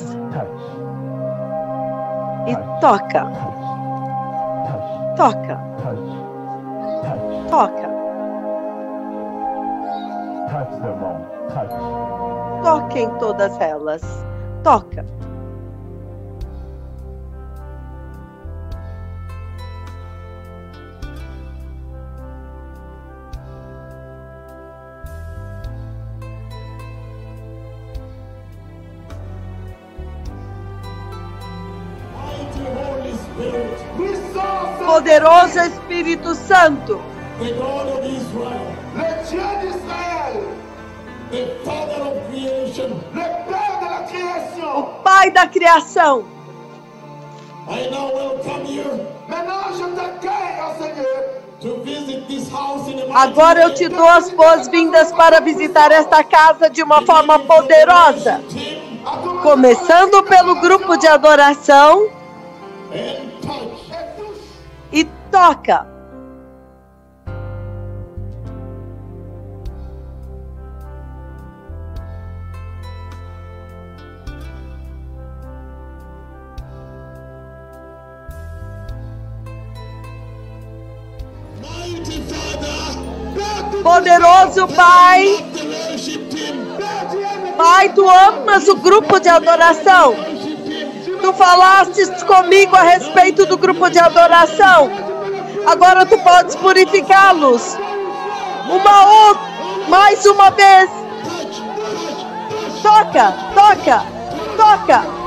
E toca. Toca. Toca. Toque em todas elas. Toca. Poderoso Espírito Santo, o Pai da criação, agora eu te dou as boas-vindas para visitar esta casa de uma forma poderosa, começando pelo grupo de adoração. E toca. Poderoso Pai, Pai, tu amas o grupo de adoração. Tu falastes comigo a respeito do grupo de adoração. Agora tu podes purificá-los. Mais uma vez. Toca, toca, toca.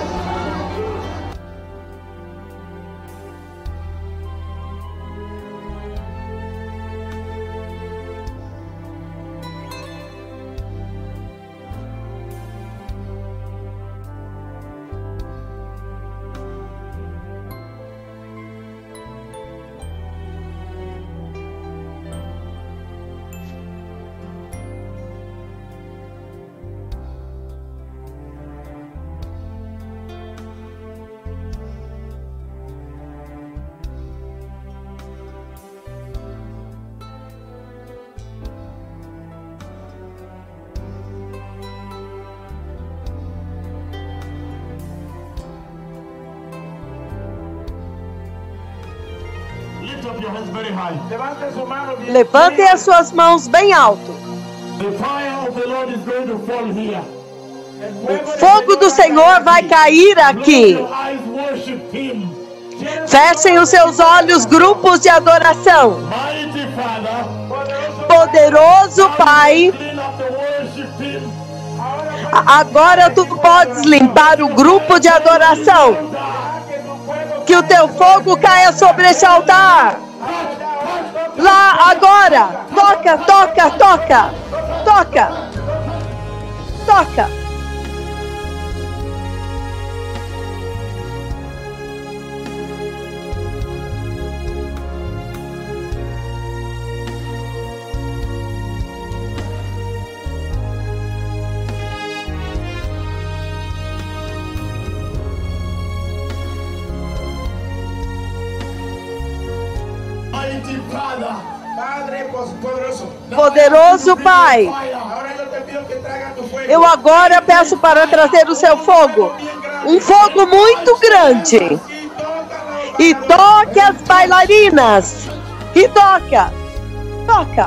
Levantem as suas mãos bem alto. O fogo do Senhor vai cair aqui. Fechem os seus olhos, grupos de adoração. Poderoso Pai, agora tu podes limpar o grupo de adoração. Que o teu fogo caia sobre esse altar. Lá agora. Toca, toca, toca. Toca. Toca. Poderoso Pai, eu agora peço para trazer o seu fogo, um fogo muito grande, e toque as bailarinas, e toca, toca.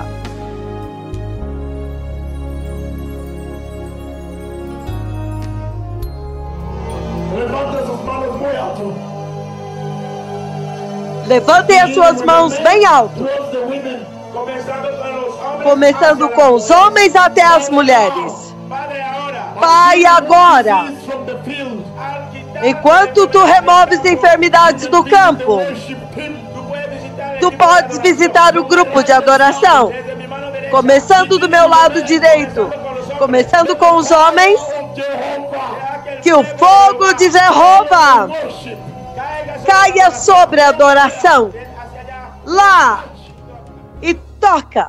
Levantem as suas mãos bem alto, começando com os homens até as mulheres. Pai, agora, enquanto tu removes enfermidades do campo, tu podes visitar o grupo de adoração, começando do meu lado direito, começando com os homens. Que o fogo de Jeová caia sobre a adoração. Lá. E toca.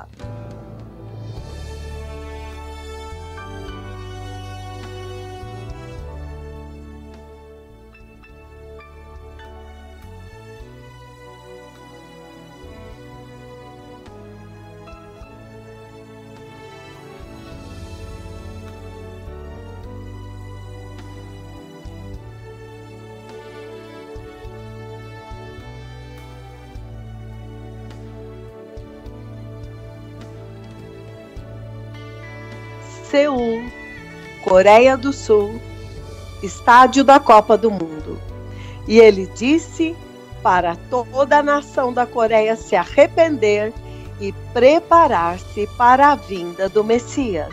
Seul, Coreia do Sul, estádio da Copa do Mundo. E ele disse para toda a nação da Coreia se arrepender e preparar-se para a vinda do Messias.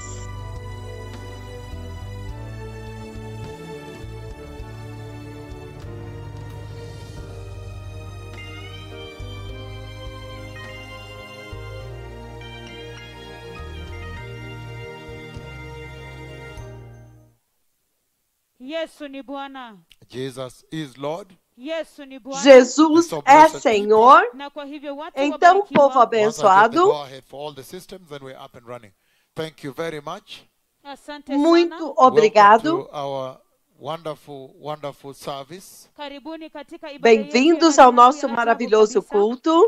Yesu ni Bwana. Jesus is Lord. Yesu ni Bwana. Jesus é Senhor. Então, povo abençoado, muito obrigado. Bem-vindos ao nosso maravilhoso culto.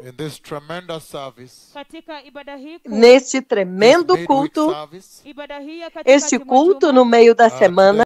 Neste tremendo culto, este culto no meio da semana.